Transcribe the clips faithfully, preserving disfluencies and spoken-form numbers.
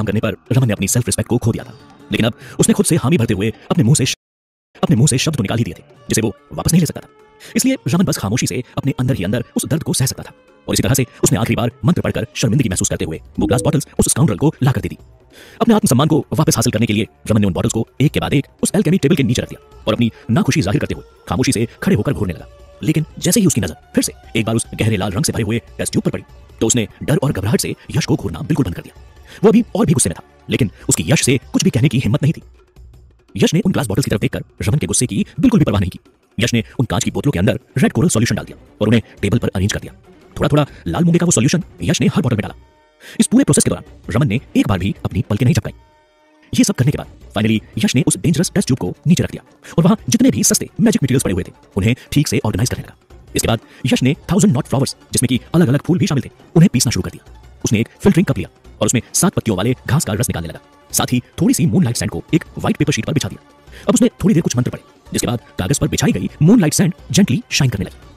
करने पर रमन ने अपनी सेल्फ रिस्पेक्ट को खो दिया था, लेकिन अब उसने खुद से हामी भरते हुए अपने मुंह से अपने मुंह से शब्द तो निकाल ही दिए थे जिसे वो वापस नहीं ले सकता था। इसलिए रमन बस खामोशी से अपने अंदर ही अंदर उस दर्द को सह सकता था। और इसी तरह से उसने आखिरी बार मंत्र पढ़कर शर्मिंदगी महसूस करते हुए वो ग्लास बॉटल्स उस स्काउंड्रल को ला कर दे दी। अपने आत्मसम्मान को वापस हासिल करने के लिए रमन ने उन बॉटल्स को एक के बाद एक उस एल्केमी टेबल के नीचे रख दिया और अपनी नाखुशी जाहिर करते हुए खामोशी से खड़े होकर घूरने लगा। लेकिन जैसे ही उसकी नजर फिर से एक बार उस गहरे लाल रंग से भरे हुए टेस्ट ट्यूब पर पड़ी तो उसने डर और घबराहट से यश को घूरना बिल्कुल बंद कर दिया। वो अभी और भी गुस्से में था, लेकिन उसकी यश से कुछ भी कहने की हिम्मत नहीं थी। यश ने उन ग्लास बॉटल्स की तरफ देखकर रमन के गुस्से की बिल्कुल भी परवाह नहीं की। यश ने उन कांच की बोतलों के अंदर रेड कोरल सॉल्यूशन डाल दिया और उन्हें टेबल पर अरेंज कर दिया। थोड़ा थोड़ा लाल मूंगे का वो सॉल्यूशन यश ने हर बोतल में डाला। इस पूरे प्रोसेस के दौरान रमन ने एक बार भी अपनी पलकें नहीं झपकाई। ये सब करने के बाद फाइनली यश ने उस डेंजरस टेस्ट ट्यूब को नीचे रख दिया और वहां जितने भी सस्ते मैजिक मटेरियल्स पड़े हुए थे उन्हें ठीक से ऑर्गेनाइज करने लगा। इसके बाद यश ने थाउजेंड नॉट फ्लावर्स, जिसमें कि अलग अलग फूल भी शामिल थे, उन्हें पीसना शुरू कर दिया। उसने एक फिल्टरिंग कप लिया और उसमें सात पत्तियों वाले घास का रस निकालने लगा। साथ ही थोड़ी सी मूनलाइट सैंड को एक व्हाइट पेपर शीट पर बिछा दिया। अब उसने थोड़ी देर कुछ मंत्र पढ़े, जिसके बाद कागज पर बिछाई गई मूनलाइट सैंड जेंटली शाइन करने लगी।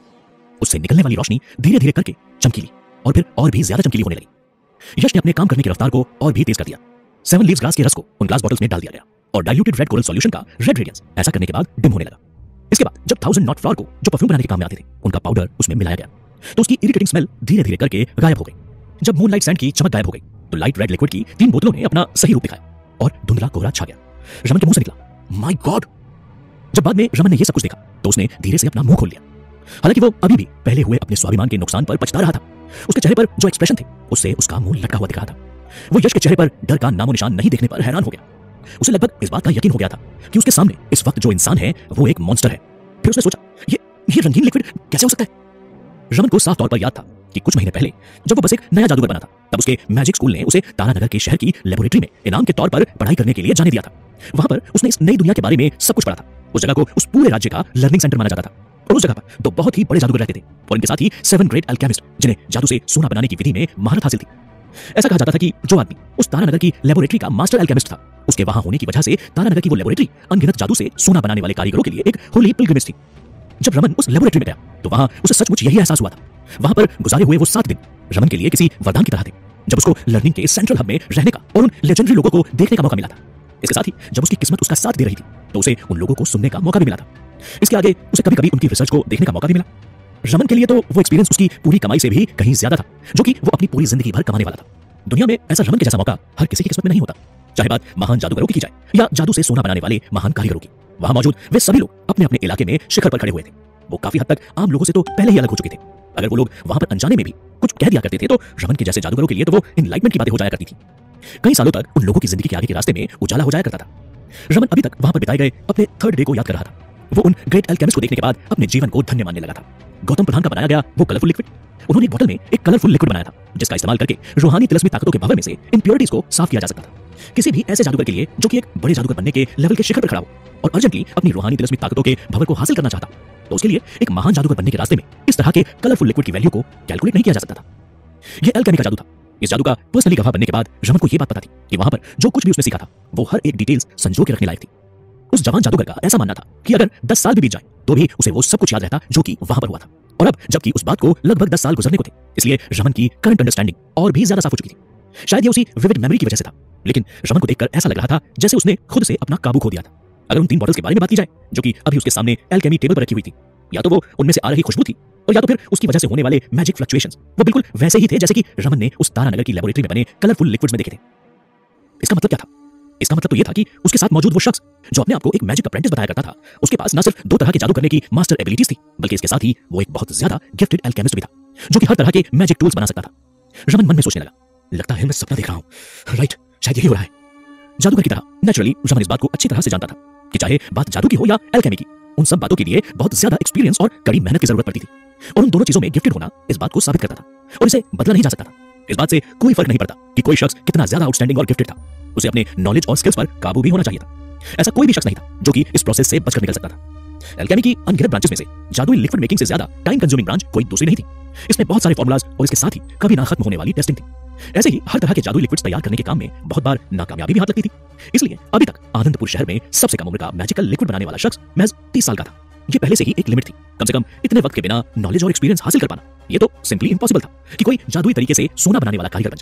उससे निकलने वाली रोशनी धीरे धीरे करके चमकीली और फिर और भी ज्यादा चमकीली होने लगी। यश ने अपने काम करने की रफ्तार को और भी तेज कर दिया। सेवन लीव्स ग्लास के रस को उन ग्लास बॉटल्स में डाल दिया गया और डाइल्यूटेड रेड कोरल सॉल्यूशन का रेड रेडियंस ऐसा करने के बाद डिम होने लगा। इसके बाद जब थाउजेंड नॉट फ्लावर को जो परफ्यूम बनाने के काम में आते थे उनका पाउडर उसमें मिलाया गया तो उसकी इरिटेटिंग स्मेल धीरे धीरे करके गायब हो गई। जब मूनलाइट सैंड की चमक गायब हो गई तो लाइट रेड लिक्विड की तीन बोतलों ने अपना सही रूप दिखाया और धुंधला कोहरा छा गया। रमन के मुंह से निकला, माय गॉड। जब बाद में रमन ने यह सब कुछ देखा तो उसने धीरे से अपना मुंह खोल लिया। हालांकि वो अभी भी पहले हुए अपने स्वाभिमान के नुकसान पर पछता रहा था। उसके चेहरे पर जो एक्सप्रेशन थे उससे उसका मुंह लटका हुआ दिख रहा था। वो यश के चेहरे पर डर का नामो निशान नहीं देखने पर हैरान हो गया। उसे लगभग इस बात का यकीन हो गया था कि उसके सामने इस वक्त जो इंसान है वो एक मॉन्स्टर है। फिर उसने सोचा, ये ये रंगीन लिक्विड कैसे हो सकता है? रमन को साफ तौर पर याद था कि कुछ महीने पहले जब वो बस एक नया जादूगर बना था तब उसके मैजिक स्कूल ने उसे तारानगर के शहर की लेबोरेटरी में इनाम के तौर पर पढ़ाई करने के लिए जाने दिया था। वहां पर उसने इस नई दुनिया के बारे में सब कुछ पढ़ा था। उस जगह को उस पूरे राज्य का लर्निंग सेंटर माना जाता था और उस जगह पर दो बहुत ही बड़े जादूगर रहते थे और इनके साथ ही सेवन ग्रेट अल्केमिस्ट जिन्हें जादू से सोना बनाने की विधि में महारत हासिल थी। ऐसा कहा जाता था कि जो आदमी उस तारानगर की लेबोरेटरी का मास्टर अल्केमिस्ट था उसके वहां होने की वजह से तारानगर की वो लेबोरेटरी अनगिनत जादू से सोना बनाने वाले कारीगरों के लिए एक होली पिलग्रिमेज थी। जब रमन उस लेबोरेटरी में गया तो वहां उसे सचमुच यही एहसास हुआ था। वहां पर गुजारे हुए वो सात दिन रमन के लिए किसी वरदान की तरह थे, जब उसको लर्निंग के सेंट्रल हब में रहने का और उन लेजेंडरी लोगों को देखने का मौका मिला था। इसके साथ ही जब उसकी किस्मत उसका साथ दे रही थी तो उसे उन लोगों को सुनने का मौका भी मिला था। इसके आगे उसे कभी कभी उनकी रिसर्च को देखने का मौका भी मिला। रमन के लिए तो वो एक्सपीरियंस उसकी पूरी कमाई से भी कहीं ज्यादा था, जो कि वो अपनी पूरी जिंदगी भर कमाने वाला था। दुनिया में ऐसा रमन के जैसा मौका हर किसी की किस्मत में नहीं होता, चाहे बात महान जादूगरों की की जाए या जादू से सोना बनाने वाले महान कारीगरों की। वहां मौजूद वे सभी लोग अपने अपने इलाके में शिखर पर खड़े हुए थे। वो काफी हद तक आम लोगों से तो पहले ही अलग हो चुके थे। अगर वो लोग वहां पर अनजाने में भी कुछ कह दिया करते थे तो रमन के जैसे जादूगरों के लिए तो वो इनलाइटमेंट की बातें हो जाया करती थी। कई सालों तक उन लोगों की जिंदगी के आगे के रास्ते में उजाला हो जाया करता था। रमन अभी तक वहां पर बिताए गए अपने थर्ड डे को याद कर रहा था। वो उन ग्रेट अल्केमिस्ट को देखने के बाद अपने जीवन को धन्य मानने लगा था। गौतम प्रधान का बनाया गया वो कलरफुल लिक्विड, उन्होंने एक बोतल में एक कलरफुल लिक्विड बनाया था जिसका इस्तेमाल करके रूहानी तिलस्मी ताकतों के भंवर में से इंप्योरिटीज को साफ किया जा सकता था। किसी भी ऐसे जादूगर के लिए जो कि एक बड़े जादूगर बनने के लेवल के शिखर पर खड़ा हो और अर्जेंटली अपनी रूहानी तिलस्मी ताकतों के भंवर को हासिल करना चाहता तो उसके लिए एक महान जादूगर बनने के रास्ते में इस तरह के कलरफुल लिक्विड की वैल्यू को कैलकुलेट नहीं किया जा सकता था। यह अल्केमी का जादू था। इस जादू का पर्सनली गवाह बनने के बाद रमन को यह बात पता थी कि वहां पर जो कुछ भी उसने सीखा था वो हर एक डिटेल्स संजो के रखने लायक थी। उस जवान जादूगर का ऐसा मानना था कि अगर दस साल भी बीत जाए तो भी उसे वो सब कुछ याद रहता जो कि वहां पर हुआ था। और अब जबकि उस बात को लगभग दस साल गुजरने को थे, इसलिए रमन की करंट अंडरस्टैंडिंग और भी ज्यादा साफ हो चुकी थी। शायद ये उसी विविड मेमोरी की वजह से था, लेकिन रमन को देखकर ऐसा लग रहा था जैसे उसने खुद से अपना काबू खो दिया था। अगर उन तीन बॉटल्स के बारे में बात की जाए जो कि अभी उसके सामने अल्केमी टेबल पर रखी हुई थी, या तो वो उनमें से आ रही खुशबू थी और या तो फिर उसकी वजह से होने वाले मैजिक फ्लक्चुएशंस वो बिल्कुल वैसे ही थे जैसे कि रमन ने उस तारानगर की लेबोरेटरी में बने कलरफुल लिक्विड्स में देखे थे। इसका मतलब क्या था? इसका मतलब तो यह था कि उसके साथ मौजूद वो शख्स जो अपने आप को एक मैजिक अप्रेंटिस बताया करता था, उसके पास न सिर्फ दो तरह के जादू करने की मास्टर एबिलिटीज थी, बल्कि इसके साथ ही वो एक बहुत ज्यादा गिफ्टेड अल्केमिस्ट भी था जो कि हर तरह के मैजिक टूल्स बना सकता था। रमन मन में सोचने लगा, लगता है मैं सपना देख रहा हूं। राइट, शायद यही हो रहा है। जादूगर की तरह नेचुरली रमन इस बात को अच्छी तरह से जानता था कि चाहे बात जादू की हो या अल्केमी की, उन सब बातों के लिए बहुत ज्यादा एक्सपीरियंस और कड़ी मेहनत की जरूरत पड़ती थी और उन दोनों चीजों में गिफ्टेड होना इस बात को साबित करता था और इसे बदला नहीं जा सकता था। इस बात से कोई फर्क नहीं पड़ता कि कोई शख्स कितना ज्यादा आउटस्टैंडिंग और गिफ्टेड था, उसे अपने नॉलेज और स्किल्स पर काबू भी होना चाहिए था। ऐसा कोई भी शख्स नहीं था जो कि इस प्रोसेस से बचकर निकल सकता था। अल्केमी की अनगिनत ब्रांचेस में से जादुई लिक्विड मेकिंग से ज्यादा टाइम कंज्यूमिंग ब्रांच कोई दूसरी नहीं थी। इसमें बहुत सारे फॉर्मूलाज और इसके साथ ही कभी ना खत्म होने वाली टेस्टिंग थी। ऐसे ही हर तरह के जादुई लिक्विड्स तैयार करने के काम में बहुत बार नाकामयाबी भी हाथ लगती थी। इसलिए अभी तक आनंदपुर शहर में सबसे कम उम्र का मैजिकल लिक्विड बनाने वाला शख्स महज तीस साल का था। ये पहले से ही एक लिमिट थी। कम से कम इतने वक्त के बिना नॉलेज और एक्सपीरियंस हासिल कर पाना ये तो सिंपली इम्पॉसिबल था कि कोई जादुई तरीके से सोना बनाने वाला कारीगर बन जाए।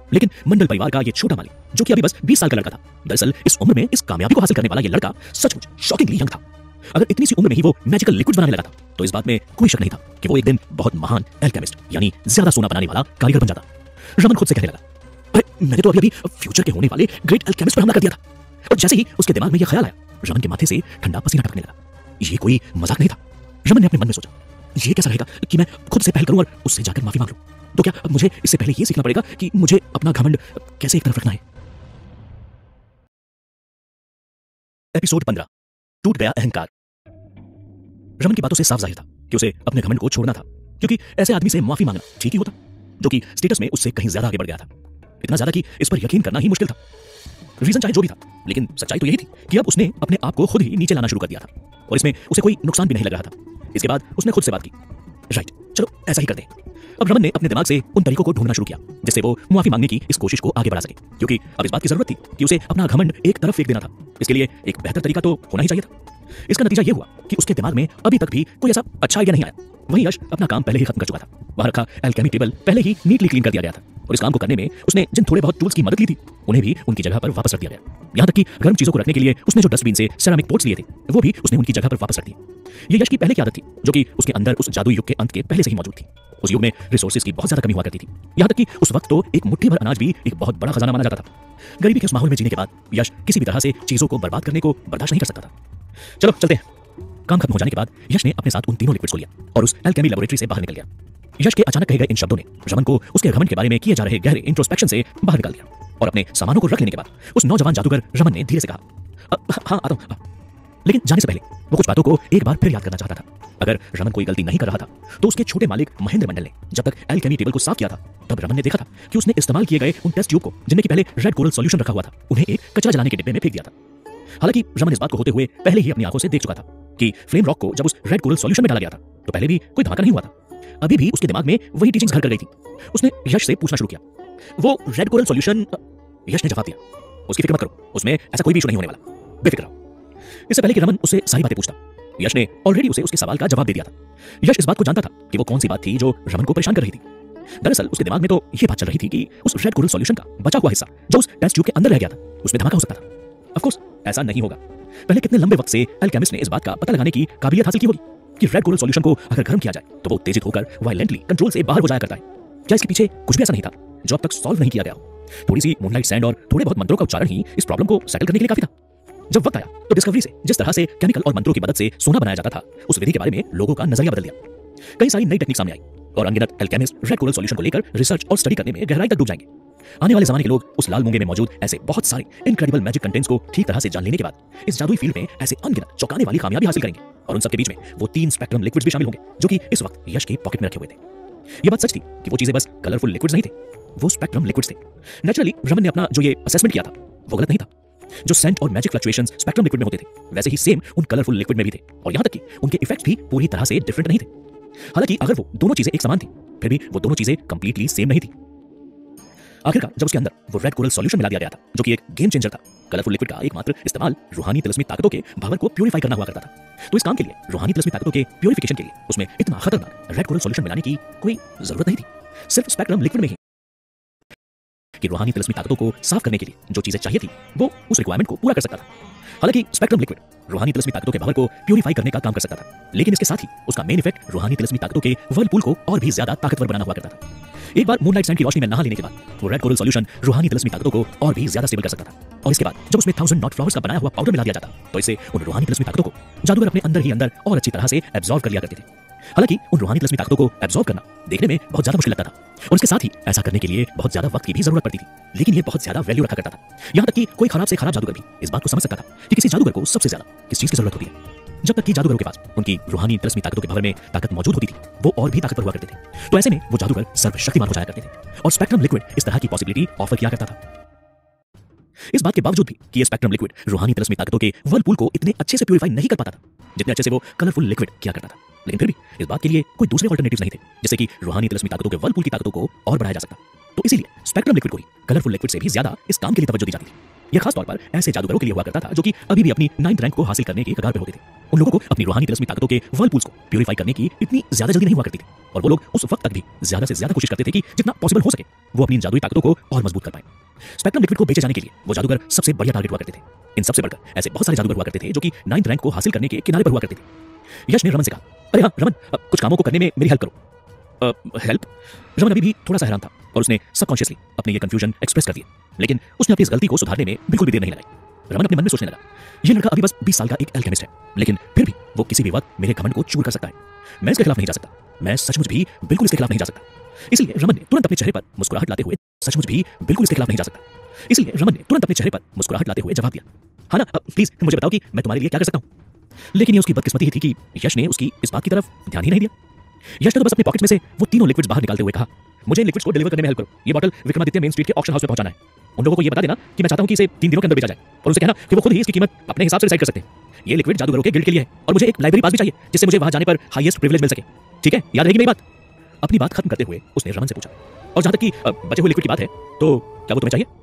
लेकिन मंडल परिवार का ये छोटा मालिक, जो कि अभी बस बीस साल का लड़का था, दरअसल इस उम्र में इस कामयाबी को हासिल करने वाला ये लड़का सचमुच शॉकिंगली यंग था। अगर इतनी सी उम्र में ही वो मैजिकल लिक्विड्स बनाने लगा था, तो इस बात में कोई शक नहीं था कि वो एक दिन बहुत महान एल्केमिस्ट यानी ज्यादा सोना बनाने वाला कारीगर बन जाता। रमन खुद से कहने लगा, अरे मैंने तो अभी अभी फ्यूचर के होने वाले ग्रेट एल्केमिस्ट पर हमला कर दिया था। और जैसे ही उसके दिमाग में यह ख्याल आया, रमन के माथे से ठंडा पसीना टपकने लगा। ये कोई मजाक नहीं था। रमन ने अपने मन में सोचा, ये कैसा रहेगा कि मैं खुद से पहल करूं और उससे जाकर माफी मांग लूं? तो क्या मुझे इससे पहले ये सीखना पड़ेगा कि मुझे अपना घमंड कैसे एक तरफ रखना है? एपिसोड पंद्रह, टूट गया अहंकार। रमन की बातों से साफ जाहिर था कि उसे अपने घमंड को छोड़ना था, क्योंकि ऐसे आदमी से माफी मांगना ठीक ही होता, जो कि स्टेटस में उससे कहीं ज्यादा आगे बढ़ गया था। इतना ज्यादा कि इस पर यकीन करना ही मुश्किल था। रीजन चाहे जो भी था, लेकिन सच्चाई तो यही थी कि अब उसने अपने आप को खुद ही नीचे लाना शुरू कर दिया था, और इसमें उसे कोई नुकसान भी नहीं लग रहा था। इसके बाद उसने खुद से बात की, राइट, चलो ऐसा ही करते हैं। अब रमन ने अपने दिमाग से उन तरीकों को ढूंढना शुरू किया जिससे वो माफी मांगने की इस कोशिश को आगे बढ़ा सके, क्योंकि अब इस बात की जरूरत थी कि उसे अपना घमंड एक तरफ फेंक देना था। इसके लिए एक बेहतर तरीका तो होना ही चाहिए था। इसका नतीजा यह हुआ कि उसके दिमाग में अभी तक भी कोई ऐसा अच्छा आइडिया नहीं आया। वहीं यश अपना काम पहले ही खत्म कर चुका था। वहां रखा एल्केमी टेबल पहले ही नीटली क्लीन कर दिया गया था, और इस काम को करने में उसने जिन थोड़े बहुत टूल्स की मदद ली थी, उन्हें भी उनकी जगह पर वापस रख दिया गया। यहाँ तक कि गर्म चीजों को रखने के लिए उसने जो डस्टबिन से सेरामिक पोट्स लिए थे, वो भी उसने उनकी जगह पर वापस रख दिए। ये यश की पहले की आदत थी, जो कि उसके अंदर उस जादू युग के अंत के पहले से ही मौजूद थी। उस युग में रिसोर्सेज की बहुत ज्यादा कमी हुआ करती थी। यहाँ तक कि उस वक्त तो एक मुट्ठी भर अनाज भी एक बहुत बड़ा खजाना माना जाता था। गरीबी के उस माहौल में जीने के बाद यश किसी भी तरह से चीजों को बर्बाद करने को बर्दाश्त नहीं कर सकता था। चलो चलते हैं। काम खत्म हो जाने के बाद यश ने अपने साथ उन तीनों लिक्विड्स को लिया और उस एल्केमी लैबोरेटरी से बाहर निकल गया। यश के अचानक कहे गए इन शब्दों ने रमन को उसके घमंड के बारे में किए जा रहे गहरे इंट्रोस्पेक्शन से बाहर निकाल दिया, और अपने सामानों को रख लेने के बाद उस नौजवान जादूगर रमन ने धीरे से कहा, हाँ आता हूं। लेकिन जाने से पहले वो कुछ बातों को एक बार फिर याद करना चाहता था। अगर रमन कोई गलती नहीं कर रहा था, तो उसके छोटे मालिक महेंद्र मंडल ने जब तक एल्केमी टेबल को साफ किया था, तब रमन ने देखा था कि उसने इस्तेमाल किए गए उन टेस्ट ट्यूब को, जिनमें कि पहले रेड कोरल सॉल्यूशन रखा हुआ था, उन्हें एक कचरा जलाने के डिब्बे में फेंक दिया था। हालांकि रमन इस बात को होते हुए पहले ही अपनी आंखों से देख चुका था कि फ्लेम रॉक को जब उस रेड कोरल सॉल्यूशन में डाला गया था, तो पहले भी कोई धमाका नहीं हुआ था। अभी भी उसके दिमाग में वही टीचिंग्स घर कर गई थी। उसने यश से पूछना शुरू किया, वो रेड कोरल सॉल्यूशन? यश ने जवाब दिया, उसकी फिक्र मत करो, उसमें ऐसा कोई भी इशू नहीं होने वाला, बेफिक्र रहो। इससे पहले कि रमन उससे सारी बातें पूछता, यश ने ऑलरेडी उसे उसके सवाल का जवाब दे दिया था। यश इस बात को जानता था कि वो कौन सी बात थी जो रमन को परेशान कर रही थी। दरअसल उसके दिमाग में तो ये बात चल रही थी कि उस रेड कोरल सॉल्यूशन का बचा हुआ हिस्सा जो उस टेस्ट ट्यूब के अंदर रह गया था, उसमें धमाका हो सकता था। ऑफ कोर्स ऐसा नहीं होगा। पहले कितने लंबे वक्त से एल्केमिस्ट ने इस बात का पता लगाने की काबिलियत हासिल की होगी कि रेड कोरल सॉल्यूशन को अगर गर्म किया जाए तो वो उत्तेजित होकर वायलेंटली कंट्रोल से बाहर हो जाया करता है। क्या इसके पीछे कुछ भी ऐसा नहीं था जो अब तक सॉल्व नहीं किया गया? थोड़ी सी मूनलाइट सैंड और थोड़े बहुत मंत्रों का उच्चारण ही इस प्रॉब्लम को सेटल करने के लिए काफी था। जब वक्त आया तो डिस्कवरी से जिस तरह से केमिकल और मंत्रों की मदद से सोना बनाया जाता था, उस विधि के बारे में लोगों का नजरिया बदल दिया। कई सारी नई टेक्निक सामने आई और अनगिनत एल्केमिस्ट रेड कोरल सॉल्यूशन को लेकर रिसर्च और स्टडी करने में गहराई तक डूब जाएंगे। आने वाले जमाने के लोग उस लाल मूंगे में मौजूद ऐसे बहुत सारे इनक्रेडिबल मैजिक कंटेंट्स को ठीक तरह से जान लेने के बाद इस जादुई फील्ड में ऐसे अनगिनत चौंकाने वाली कामयाबी हासिल करेंगे, और उन सबके बीच में वो तीन स्पेक्ट्रम लिक्विड्स भी शामिल होंगे जो कि इस वक्त यश के पॉकेट में रखे हुए थे। ये बात सच थी कि वो चीजें बस कलरफुल लिक्विड्स नहीं थे, वो स्पेक्ट्रम लिक्विड्स थे। नेचुरली रमन ने अपना जो ये असेसमेंट किया था वो गलत नहीं था। जो सेंट और मैजिक फ्लक्चुएशंस स्पेक्ट्रम लिक्विड में होते थे, वैसे ही सेम उन कलरफुल लिक्विड में भी थे, और यहां तक कि उनके इफेक्ट्स भी पूरी तरह से डिफरेंट नहीं थे। हालांकि अगर वो दोनों चीजें एक समान थी, फिर भी वो दोनों चीजें कंप्लीटली सेम नहीं थी। आखिरकार जब उसके अंदर वो रेड कोरल सॉल्यूशन मिला दिया गया था, जो कि एक गेम चेंजर था, कलरफुल लिक्विड का एकमात्र इस्तेमाल रूहानी तिलस्मी ताकतों के भावन को प्यूरिफाई करना हुआ करता था, तो इस काम के लिए रूहानी तिलस्मी ताकतों के प्यूरिफिकेशन के लिए उसमें इतना खतरनाक रेड कोरल सॉल्यूशन मिलाने की कोई जरूरत नहीं थी। सिर्फ स्पेक्ट्रम लिक्विड में ही कि रूहानी तिलस्मी ताकतों को साफ करने के लिए जो चीजें चाहिए थी, वो उस रिक्वायरमेंट को पूरा कर सकता था। हालांकि स्पेक्ट्रम लिक्विड रूहानी तिलस्मी ताकतों के भंवर को प्यूरिफाई करने का काम कर सकता था, लेकिन इसके साथ ही उसका मेन इफेक्ट रूहानी तिलस्मी ताकतों के वर्लपूल को और भी ज्यादा ताकतवर बनाना हुआ करता था। एक बार मूनलाइट सैंड की रोशनी में नहा लेने के बाद वो रेड कोरल सॉल्यूशन रूहानी तिलस्मी ताकतों को और भी ज्यादा स्टेबल कर सकता था, और इसके बाद जब उसमें थाउजेंड नॉट फ्लावर्स का बनाया हुआ पाउडर मिला दिया जाता, तो इससे उन रूहानी तिलस्मी ताकतों को जादूगर अपने अंदर ही अंदर और अच्छी तरह से एब्जॉर्ब कर लिया करते थे। हालांकि उन रूहानी तिलस्मी ताकतों को एब्जॉर्ब करना देखने में बहुत ज्यादा मुश्किल लगता था, और इसके साथ ही ऐसा करने के लिए बहुत ज्यादा वक्त की भी जरूरत पड़ती थी, लेकिन ये बहुत ज्यादा वैल्यू रखा करता था। यहाँ तक कि कोई खराब से खराब जादूगर भी इस बात को समझ सकता था कि किसी जादूगर को सबसे ज्यादा किस चीज की जरूरत होती है। जब तक कि जादूगरों के पास उनकी रूहानी तिलस्मी ताकतों के भंवर में ताकत मौजूद होती थी, वो और भी ताकतवर हुआ करते थे। तो ऐसे में वो जादूगर सर्वशक्तिमान हो जाया करते थे, और स्पेक्ट्रम लिक्विड इस तरह की पॉसिबिलिटी ऑफर किया करता था। इस बात के बावजूद भी कि ये स्पेक्ट्रम लिक्विड रूहानी तिलस्मी ताकतों के वर्लपूल को इतने अच्छे से प्यूरिफाई नहीं कर पाता था जितने अच्छे से वो कलरफुल लिक्विड किया करता था, लेकिन फिर भी इस बात के लिए कोई दूसरे ऑल्टरनेटिव्स नहीं थे जिससे कि रूहानी तिलस्मी ताकतों के वर्लपूल की ताकतों को और बढ़ाया जा सकता। तो इसीलिए स्पेक्ट्रम लिक्विड को ही कलरफुल लिक्विड से भी ज्यादा इस काम के लिए तवज्जो दी जाती थी। यह खास तौर पर ऐसे जादूगरों के लिए हुआ करता था जो कि अभी भी अपनी नाइन्थ रैंक को हासिल करने के कगार पर होते थे। उन लोगों को अपनी रूहानी तिलस्मी ताकतों के वर्लपूल्स को प्यूरिफाई करने की इतनी ज्यादा जल्दी नहीं हुआ करती थी, और वो लोग उस वक्त तक भी ज्यादा से ज्यादा कोशिश करते थे कि जितना पॉसिबल हो सके वो अपनी जादुई ताकतों को और मजबूत कर पाए। स्पेक्ट्रम लिक्विड को बेचे जाने के लिए वो जादूगर सबसे बढ़िया टारगेट हुआ करते थे। इन सबसे बढ़कर ऐसे बहुत सारे जादूगर हुआ करते थे जो कि नाइन्थ रैंक को हासिल करने के किनारे पर हुआ करते थे। यश ने रमन से कहा, अरे हाँ रमन, कुछ कामों को करने में मेरी हेल्प करो। हेल्प? रमन अभी भी थोड़ा सा हैरान था और उसने सबकॉन्शियसली अपने ये कंफ्यूजन एक्सप्रेस कर दिया, लेकिन उसने अपनी इस गलती को सुधारने में बिल्कुल भी देर नहीं लगाई। रमन अपने मन में सोचने लगा, ये लड़का अभी बस बीस साल का एक एल्केमिस्ट है, लेकिन फिर भी वो किसी भी वक्त मेरे घमंड को चूर कर सकता है। मैं इसके खिलाफ नहीं जा सकता, मैं सचमुच भी बिल्कुल इसके खिलाफ नहीं जा सकता। इसलिए रमन ने तुरंत अपने चेहरे पर मुस्कुराहट लाते हुए सचमुच भी बिल्कुल इसके खिलाफ नहीं जा सकता इसलिए रमन ने तुरंत अपने चेहरे पर मुस्कुराहट लाते हुए जवाब दिया, हाँ ना, प्लीज मुझे बताओ कि मैं तुम्हारे लिए क्या कर सकता हूँ। लेकिन ये उसकी बदकिस्मती ही थी कि यश ने उसकी इस बात की तरफ ध्यान ही नहीं दिया। यश ने तो बस अपने पॉकेट में से वो तीनों लिक्विड्स बाहर निकालते हुए कहा, मुझे लिक्विड्स को डिलीवर करने में हेल्प करो। ये बॉटल विक्रमादित्य मेन स्ट्रीट के ऑक्शन हाउस में पहुंचाना है। उन लोगों को ये बता देना कि मैं चाहता हूं कि इसे तीन दिनों के अंदर बेचा जाए, और उनसे कहना कि वो खुद ही इसकी कीमत अपने हिसाब से डिसाइड कर सकते हैं। ये लिक्विड जादूगरों के गिल्ड के लिए है, और मुझे एक लाइब्रेरी पास भी चाहिए जिससे मुझे वहां जाने पर हाईएस्ट प्रिविलेज मिल सके। ठीक है, याद रहेगी मेरी बात? अपनी बात खत्म करते हुए उसने रमन से पूछा, और जहां तक कि बचे हुए लिक्विड की बात है तो क्या वो तुम्हें चाहिए?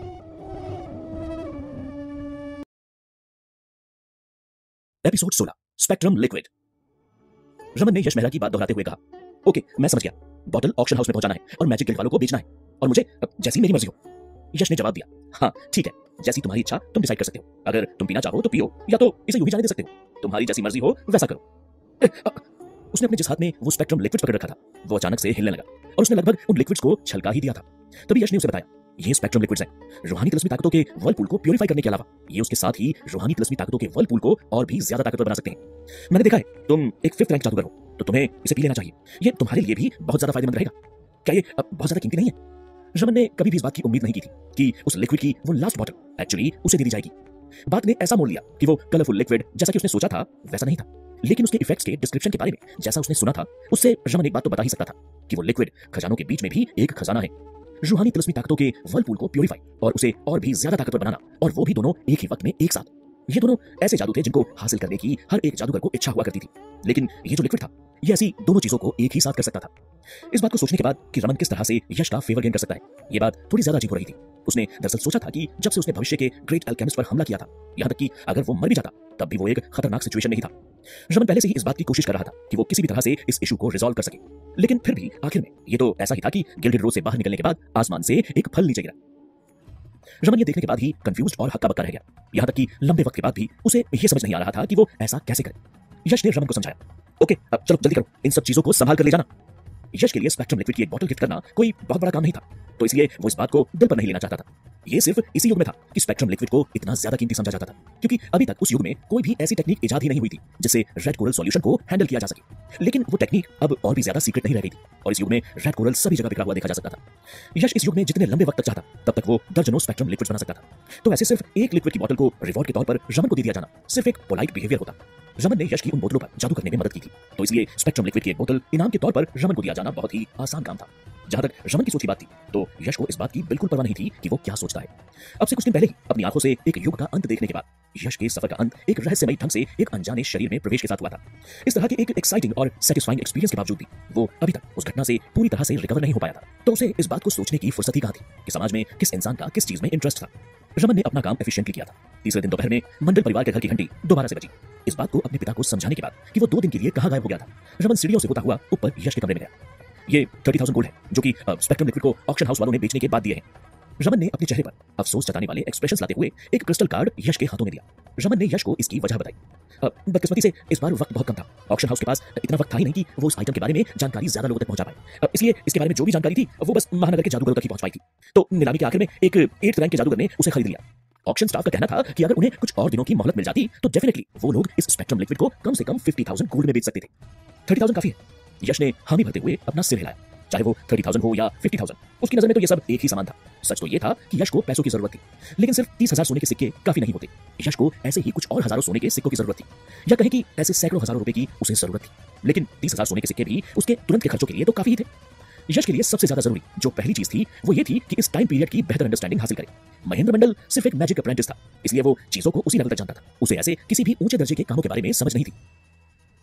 एपिसोड सोलह, स्पेक्ट्रम लिक्विड। रमन ने यश मेहरा की बात दोहराते हुए कहा, ओके मैं समझ गया, बॉटल ऑक्शन हाउस में पहुंचाना है और मैजिक गिल्ड वालों को बेचना है, और मुझे जैसी मेरी मर्जी हो। यश ने जवाब दिया, हाँ ठीक है, जैसी तुम्हारी इच्छा तुम डिसाइड कर सकते हो। अगर तुम पीना चाहो तो पियो, या तो इसे यूं ही जाने दे सकते हो। तुम्हारी जैसी मर्जी हो वैसा करो। उसने अपने जिस हाथ में वो स्पेक्ट्रम लिक्विड पकड़ रखा था वो अचानक से हिलने लगा, और उसने लगभग उन लिक्विड्स को छलका ही दिया था। तभी यश ने उसे बताया, ये स्पेक्ट्रम लिक्विड्स हैं, रूहानी तिलस्मी ताकतों के वर्लपूल को प्यूरिफाई करने के अलावा ये उसके साथ ही रूहानी तिलस्मी ताकतों के वर्लपूल को और भी ज्यादा ताकतवर बना सकते हैं। मैंने देखा है तुम एक फिफ्थ रैंक जादूगर हो, तो तुम्हें इसे पी लेना चाहिए। ये तुम्हारे लिए भी बहुत ज्यादा फायदेमंद रहेगा। क्या ये बहुत ज्यादा कीमती नहीं है? रमन ने कभी भी इस बात की उम्मीद नहीं की थी कि उस लिक्विड की वो लास्ट बॉटल एक्चुअली उसे दे दी जाएगी। बात ने ऐसा मोड़ लिया कि वो कलरफुल लिक्विड जैसा कि उसने सोचा था वैसा नहीं था, लेकिन उसके इफेक्ट्स के डिस्क्रिप्शन के बारे में जैसा उसने सुना था उससे रमन एक बात तो बता ही सकता था कि वो लिक्विड खजानों के बीच में भी एक खजाना है। रूहानी तिलस्मी ताकतों के वर्लपूल को प्यूरिफाई और उसे और भी ज्यादा ताकतवर बनाना, और वो भी दोनों एक ही वक्त में एक साथ। ये दोनों ऐसे जादू थे जिनको हासिल करने की हर एक जादूगर को इच्छा हुआ करती थी, लेकिन ये जो लिक्विड था ये ऐसी दोनों चीजों को एक ही साथ कर सकता था। इस बात को सोचने के बाद कि रमन किस तरह से यश का फेवर गेन कर सकता है, ये बात थोड़ी ज्यादा अजीब हो रही थी। उसने दरअसल सोचा था कि जब से उसने भविष्य के ग्रेट अल्केमिस्ट पर हमला किया था, यहां तक कि अगर वो मर भी जाता तब भी वो एक खतरनाक सिचुएशन नहीं था। रमन पहले से ही इस बात की कोशिश कर रहा था कि वो किसी भी तरह से इस इशू को रिजॉल्व कर सके, लेकिन फिर भी आखिर में ये तो ऐसा ही था कि गिल्डेड रोड से बाहर निकलने के बाद आसमान से एक फल नीचे गिरा। रमन ये देखने के बाद ही कंफ्यूज्ड और हक्का बक्का रह गया। यहां तक कि लंबे वक्त के बाद भी उसे ये समझ नहीं आ रहा था कि वो ऐसा कैसे करे। यश ने रमन को समझाया, ओके अब चलो जल्दी करो, इन सब चीजों को संभाल कर ले जाना। यश के लिए स्पेक्ट्रम लिक्विड की एक बोतल गिफ्ट करना कोई बहुत बड़ा काम नहीं था, तो इसलिए वो इस बात को दिल पर नहीं लेना चाहता था। ये सिर्फ इसी युग में था कि स्पेक्ट्रम लिक्विड को इतना ज्यादा कीमती समझा जाता था, क्योंकि अभी तक उस युग में कोई भी ऐसी टेक्निक इजाद ही नहीं हुई थी जिससे रेड कोरल सॉल्यूशन को हैंडल किया जा सके। लेकिन वो टेक्निक अब और भी ज्यादा सीक्रेट नहीं रह गई थी, और इस युग में रेड कोरल सभी जगह बिखरा हुआ देखा जा सकता था। यश इस युग में जितने लंबे वक्त तक चाहता तब तक वो दर्जनों स्पेक्ट्रम लिक्विड्स बना सकता था। तो वैसे सिर्फ एक लिक्विड की बोतल को रिवॉर्ड के तौर पर रमन को दे दिया जाना सिर्फ एक पोलाइट बिहेवियर होता। रमन ने यश की उन बोतलों पर जादू करने में मदद की थी, तो इसलिए स्पेक्ट्रम लिक्विड की एक बोतल इनाम के तौर पर रमन को दिया जाना बहुत ही आसान काम था। जहां तक रमन की सोच की बात थी तो यश को इस बात की बिल्कुल परवाह नहीं थी कि वो क्या सोचता है। अब से कुछ दिन पहले ही अपनी आंखों से एक युग का अंत देखने के बाद यश के सफर का अंत एक रहस्यमयी ढंग से एक अनजाने शरीर में प्रवेश के साथ हुआ था। इस तरह के एक एक्साइटिंग और सेटिस्फाइंग एक्सपीरियंस के बावजूद भी वो अभी तक उस घटना से पूरी तरह से रिकवर नहीं हो पाया था, तो उसे इस बात को सोचने की फुर्सत ही कहां थी कि समाज में किस इंसान का किस चीज में इंटरेस्ट था। रमन ने अपना काम एफिशिएंटली किया था। तीसरे दिन दोपहर में मंडल परिवार के घर की घंटी दोबारा से बजी। इस बात को अपने पिता को समझाने के बाद कि वो दो दिन के लिए कहां गायब हो गया था, रमन सीढ़ियों से होता हुआ ऊपर यश के कमरे में गया। ये थर्टी थाउजेंड गोल्ड है जो कि स्पेक्ट्रम लिक्विड को ऑक्शन हाउस वालों ने बेचने के बाद दिए हैं। रमन ने अपने चेहरे पर अफसोस जताने वाले एक्सप्रेशंस लाते हुए एक क्रिस्टल कार्ड यश के हाथों में दिया। रमन ने यश को इसकी वजह बताई। बदकिस्मती से इस बार वक्त बहुत कम था, ऑक्शन हाउस के पास इतना वक्त था ही नहीं कि वो उस आइटम के बारे में जानकारी ज्यादा लोगों तक पहुंचा पाए, इसलिए इसके बारे में जो भी जानकारी थी वो बस महानगर के जादूगरों तक ही पहुंच पाई थी। तो नीलामी के आखिर में एक एट्थ रैंक के जादूगर ने उसे खरीद लिया। ऑक्शन स्टाफ का कहना था कि अगर उन्हें कुछ और दिनों की मोहलत मिल जाती तो डेफिनेटली वो लोग इस स्पेक्ट्रम लिक्विड को कम से कम फिफ्टी थाउजेंड गोल्ड में बेच सकते थे। थर्टी थाउजेंड काफी है। यश ने हामी भरते हुए अपना सिर हिलाया। चाहे वो थर्टी थाउजेंड हो या फिफ्टी थाउजेंड, उसकी नजर में तो ये सब एक ही समान था। सच तो ये था कि यश को पैसों की जरूरत थी, लेकिन सिर्फ तीस हजार सोने के सिक्के काफी नहीं होते। यश को ऐसे ही कुछ और हजारों सोने के सिक्कों की जरूरत थी, या कहें कि ऐसे सैकड़ों हजारों रुपए की उसे जरूरत थी। लेकिन तीस हजार सोने के सिक्के भी उसके तुरंत के खर्चों के लिए तो काफी ही थे। यश के लिए सबसे ज्यादा जरूरी जो पहली चीज थी वो ये थी कि इस टाइम पीरियड की बेहतर अंडरस्टैंडिंग हासिल करे। महेंद्र मंडल सिर्फ एक मैजिक अप्रेंटिस था, इसलिए वो चीजों को उसी लेवल तक जानता था। उसे ऐसे किसी भी ऊंचे दर्जे के कामों के बारे में समझ नहीं थी।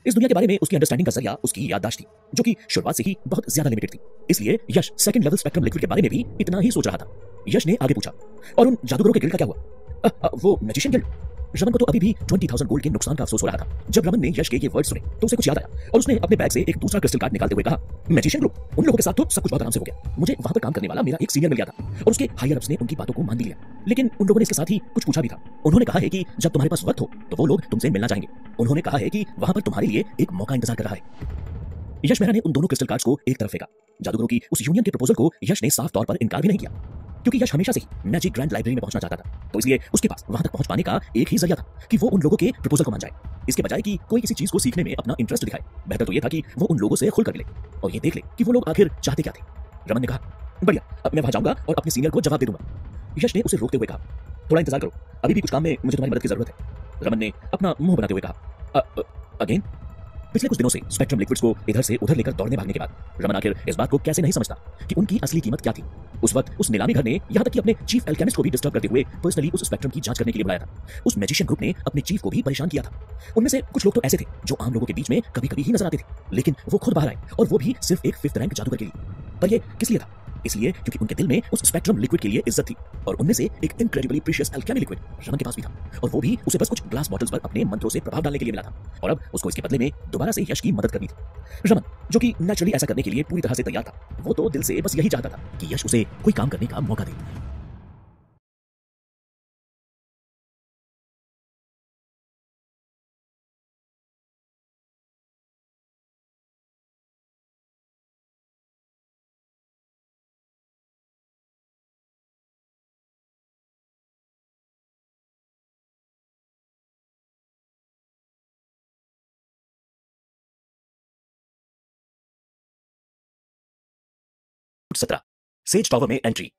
इस दुनिया के बारे में उसकी अंडरस्टैंडिंग का जरिया उसकी याददाश्त थी, जो कि शुरुआत से ही बहुत ज्यादा लिमिटेड थी। इसलिए Yash second level spectrum liquid के बारे में भी इतना ही सोच रहा था। यश ने आगे पूछा, और उन जादूगरों के गिल्ड का क्या हुआ? अ, अ, वो मैजिशियन गिल्ड। रमन को तो अभी भी ट्वेंटी थाउजेंड गोल्ड के नुकसान का अफसोस हो रहा था। जब रमन ने यश के ये वर्ड सुने तो उसे कुछ याद आया और उसने अपने बैग से एक दूसरा क्रिस्टल कार्ड निकालते हुए कहा, मैजिशियन ग्रुप, उन लोगों के साथ तो सब कुछ बहुत आराम से हो गया। मुझे वहां पर काम करने वाला मेरा एक सीनियर मिल गया था और उसके हायर अप्स ने उनकी बातों को मान भी लिया। लेकिन उन लोगों ने इसके साथ ही कुछ पूछा भी था। उन्होंने कहा है कि जब तुम्हारे पास वक्त हो तो वो लोग तुमसे मिलना चाहेंगे। उन्होंने कहा है कि वहां पर तुम्हारे लिए एक मौका इंतजार कर रहा है। यश मेहरा ने उन दोनों क्रिस्टल कार्ड्स को एक तरफ फेंका। जादूगरों की उस यूनियन के प्रपोजल को यश ने साफ तौर पर इनकार भी नहीं किया, क्योंकि यश हमेशा से ही मैजिक ग्रैंड लाइब्रेरी में पहुंचना चाहता था। तो इसलिए उसके पास वहां तक पहुंच पाने का एक ही जरिया था कि वो उन लोगों के प्रपोजल को मान जाए। इसके बजाय कि कोई किसी चीज को सीखने में अपना इंटरेस्ट दिखाए, बेहतर तो यह था कि वो उन लोगों से खुलकर मिले और ये देख ले कि वो लोग आखिर चाहते क्या थे। रमन ने कहा, बढ़िया, अब मैं वहां जाऊंगा और अपने सीनियर को जवाब दे दूंगा। यश ने उसे रोकते हुए कहा, थोड़ा इंतजार करो, अभी भी कुछ काम में मुझे तुम्हारी मदद की जरूरत है। रमन ने अपना मुंह बनाते हुए कहा, अगेन? पिछले कुछ दिनों से स्पेक्ट्रम लिक्विड्स को इधर से उधर लेकर दौड़ने भागने के बाद रमन आखिर इस बात को कैसे नहीं समझता कि उनकी असली कीमत क्या थी। उस वक्त उस नीलामी घर ने यहां तक कि अपने चीफ एल्केमिस्ट को भी डिस्टर्ब करते हुए पर्सनली उस स्पेक्ट्रम की जांच करने के लिए बुलाया था। उस मैजिशियन ग्रुप ने अपने चीफ को भी परेशान किया था। उनमें से कुछ लोग तो ऐसे थे जो आम लोगों के बीच में कभी कभी ही नजर आते थे, लेकिन वो खुद बाहर आए और वो भी सिर्फ एक फिफ्थ रैंक जादूगर के लिए। पर ये किस लिए था? इसलिए क्योंकि उनके दिल में उस स्पेक्ट्रम लिक्विड के लिए इज्जत थी और उनमें से एक incredibly precious alchemy liquid Raman के पास भी था और वो भी उसे बस कुछ ग्लास बॉटल्स पर अपने मंत्रों से प्रभाव डालने के लिए मिला था और अब उसको इसके बदले में दोबारा से यश की मदद करनी थी। रमन, जो कि नेचुरली ऐसा करने के लिए पूरी तरह से तैयार था, वो तो दिल से बस यही चाहता था कि यश उसे कोई काम करने का मौका दे। सत्रह सेज टावर में एंट्री।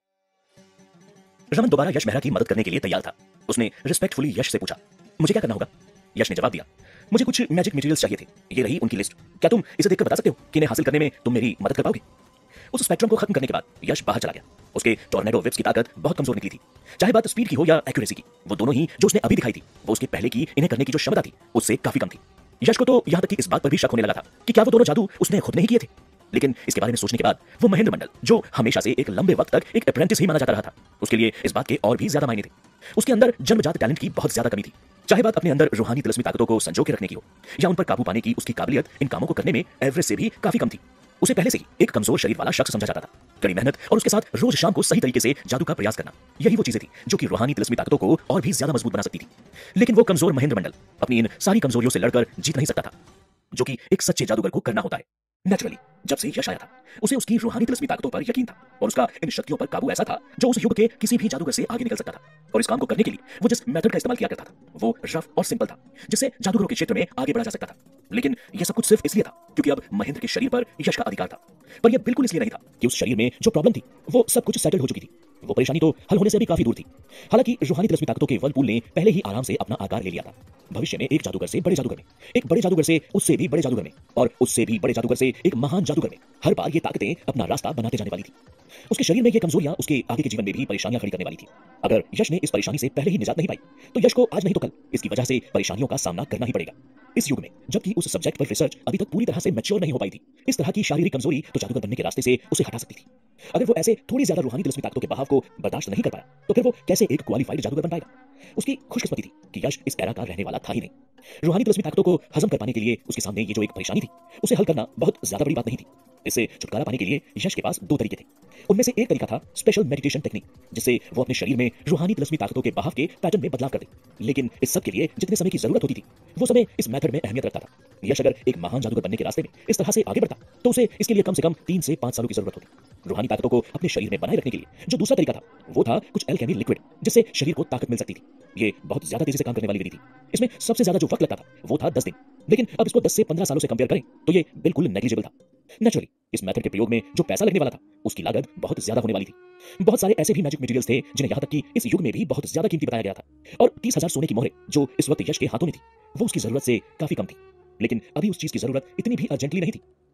रमन दोबारा यश मेहरा की मदद करने के लिए तैयार था। उसने रिस्पेक्टफुली यश से पूछा, मुझे क्या करना होगा? यश ने जवाब दिया, मुझे कुछ मैजिक मटेरियल्स चाहिए थे। ये रही उनकी लिस्ट। क्या तुम इसे देखकर बता सकते हो कि इन्हें हासिल करने में तुम मेरी मदद कर पाओगे? उस स्पेक्ट्रम को खत्म करने के बाद यश बाहर चला गया। उसके टॉर्नेडो विप्स की ताकत बहुत कमजोर निकली थी। चाहे बात स्पीड की हो या एक्यूरेसी की, वो दोनों ही जो उसने अभी दिखाई थी वो उसके पहले की इन्हें करने की जो क्षमता थी उससे काफी कम थी। यश को तो यहां तक कि इस बात पर भी शक होने लगा था कि क्या वो दोनों जादू उसने खुद नहीं किए थे। लेकिन इसके बारे में सोचने के बाद वो महेंद्र मंडल, जो हमेशा से एक लंबे वक्त तक एक अप्रेंटिस ही माना जाता रहा था, उसके लिए इस बात के और भी ज्यादा मायने थे। उसके अंदर जन्मजात टैलेंट की बहुत ज्यादा कमी थी। चाहे बात अपने अंदर रूहानी तिलस्मी ताकतों को संजो के रखने की हो या उन पर काबू पाने की उसकी काबिलियत इन कामों को करने में एवरेज से भी काफी कम थी। उसे पहले से ही एक कमजोर शरीर वाला शख्स समझा जाता था। कड़ी मेहनत और उसके साथ रोज शाम को सही तरीके से जादू का प्रयास करना, यही वो चीजें थी जो कि रूहानी तिलस्मी ताकतों को और भी ज्यादा मजबूत बना सकती थी। लेकिन वो कमजोर महेंद्र मंडल अपनी इन सारी कमजोरियों से लड़कर जीत नहीं सकता था, जो कि एक सच्चे जादूगर को करना होता है। नेचुरली जब से यश आया था उसे उसकी रूहानी तिलस्मी ताकतों पर यकीन था और उसका इन शक्तियों पर काबू ऐसा था जो उस युग के किसी भी जादूगर से आगे निकल सकता था। और इस काम को करने के लिए वो जिस मेथड का इस्तेमाल किया करता था वो रफ और सिंपल था, जिससे जादूगरों के क्षेत्र में आगे बढ़ा जा सकता था। लेकिन यह सब कुछ सिर्फ इसलिए था क्योंकि अब महेंद्र के शरीर पर यश का अधिकार था। पर यह बिल्कुल इसलिए नहीं था कि उस शरीर में जो प्रॉब्लम थी वो सब कुछ सेटल हो चुकी थी। वो परेशानी तो हल होने से भी काफी दूर थी। हालांकि रूहानी तिलस्मी ताकतों के वर्लपूल ने पहले ही आराम से अपना आकार ले लिया था। भविष्य में एक जादूगर से बड़े जादूगर में, एक बड़े जादूगर से उससे भी बड़े जादूगर में और उससे भी बड़े जादूगर से एक महान जादूगर में हर बार ये ताकतें अपना रास्ता बनाते जाने वाली थी। उसके शरीर में ये कमजोरियां उसके आगे के जीवन में भी परेशानियां खड़ी करने वाली थी। अगर यश ने इस परेशानी से पहले ही निजात नहीं पाई तो यश को आज नहीं तो कल इसकी वजह से परेशानियों का सामना करना ही पड़ेगा। इस युग में जबकि उस सब्जेक्ट पर रिसर्च अभी तक पूरी तरह से मैच्योर नहीं हो पाई थी, इस तरह की शारीरिक कमजोरी तो जादूगर बनने के रास्ते से उसे हटा सकती थी। अगर वो ऐसे थोड़ी ज्यादा रूहानी तिलस्मी ताकतों के बहाव को बर्दाश्त नहीं कर पाया तो फिर वो कैसे एक क्वालिफाइड जादूगर बन पाएगा? उसकी खुशकिस्मती थी कि यश इस एरा का रहने वाला था ही नहीं। रूहानी तिलस्मी ताकतों को हजम कर पाने के लिए उसके सामने ये जो एक परेशानी थी उसे हल करना बहुत ज्यादा बड़ी बात नहीं थी। इससे छुटकारा पाने के लिए यश के पास दो तरीके थे। उनमें से एक तरीका था स्पेशल मेडिटेशन टेक्निक, जिससे वो अपने शरीर में रूहानी तिलस्मी ताकतों के बहाव के पैटर्न में बदलाव कर दे। लेकिन इस सब के लिए जितने समय की जरूरत होती थी वो समय इस मेथड में अहमियत रखता था। यश अगर एक महान जादूगर बनने के रास्ते में इस तरह से आगे बढ़ता तो उसे इसके लिए कम से कम तीन से पांच सालों की जरूरत होती। रूहानी ताकतों को अपने शरीर में बनाए रखने के लिए जो दूसरा तरीका था वो था कुछ एल्केमी लिक्विड, जिससे शरीर को ताकत मिल सकती थी। ये बहुत ज्यादा तेजी से काम करने वाली विधि थी। इसमें सबसे ज्यादा जो वक्त लगता था वो था दस दिन, लेकिन अब इसको दस से पंद्रह सालों से कंपेयर करें तो ये बिल्कुल नेग्लिजिबल था। नेचुरली इस मेथड के प्रयोग में जो पैसा लगने वाला था उसकी लागत बहुत ज्यादा होने वाली थी। बहुत सारे ऐसे भी मैजिक मटेरियल्स थे जिन्हें यहां तक कि इस युग में भी बहुत ज्यादा कीमती बताया गया था और तीस हजार सोने की मोहरें जो इस वक्त यश के हाथों में थी वो उसकी जरूरत से काफी कम थी। लेकिन अभी उस चीज की जरूरत इतनी भी अर्जेंटली नहीं थी।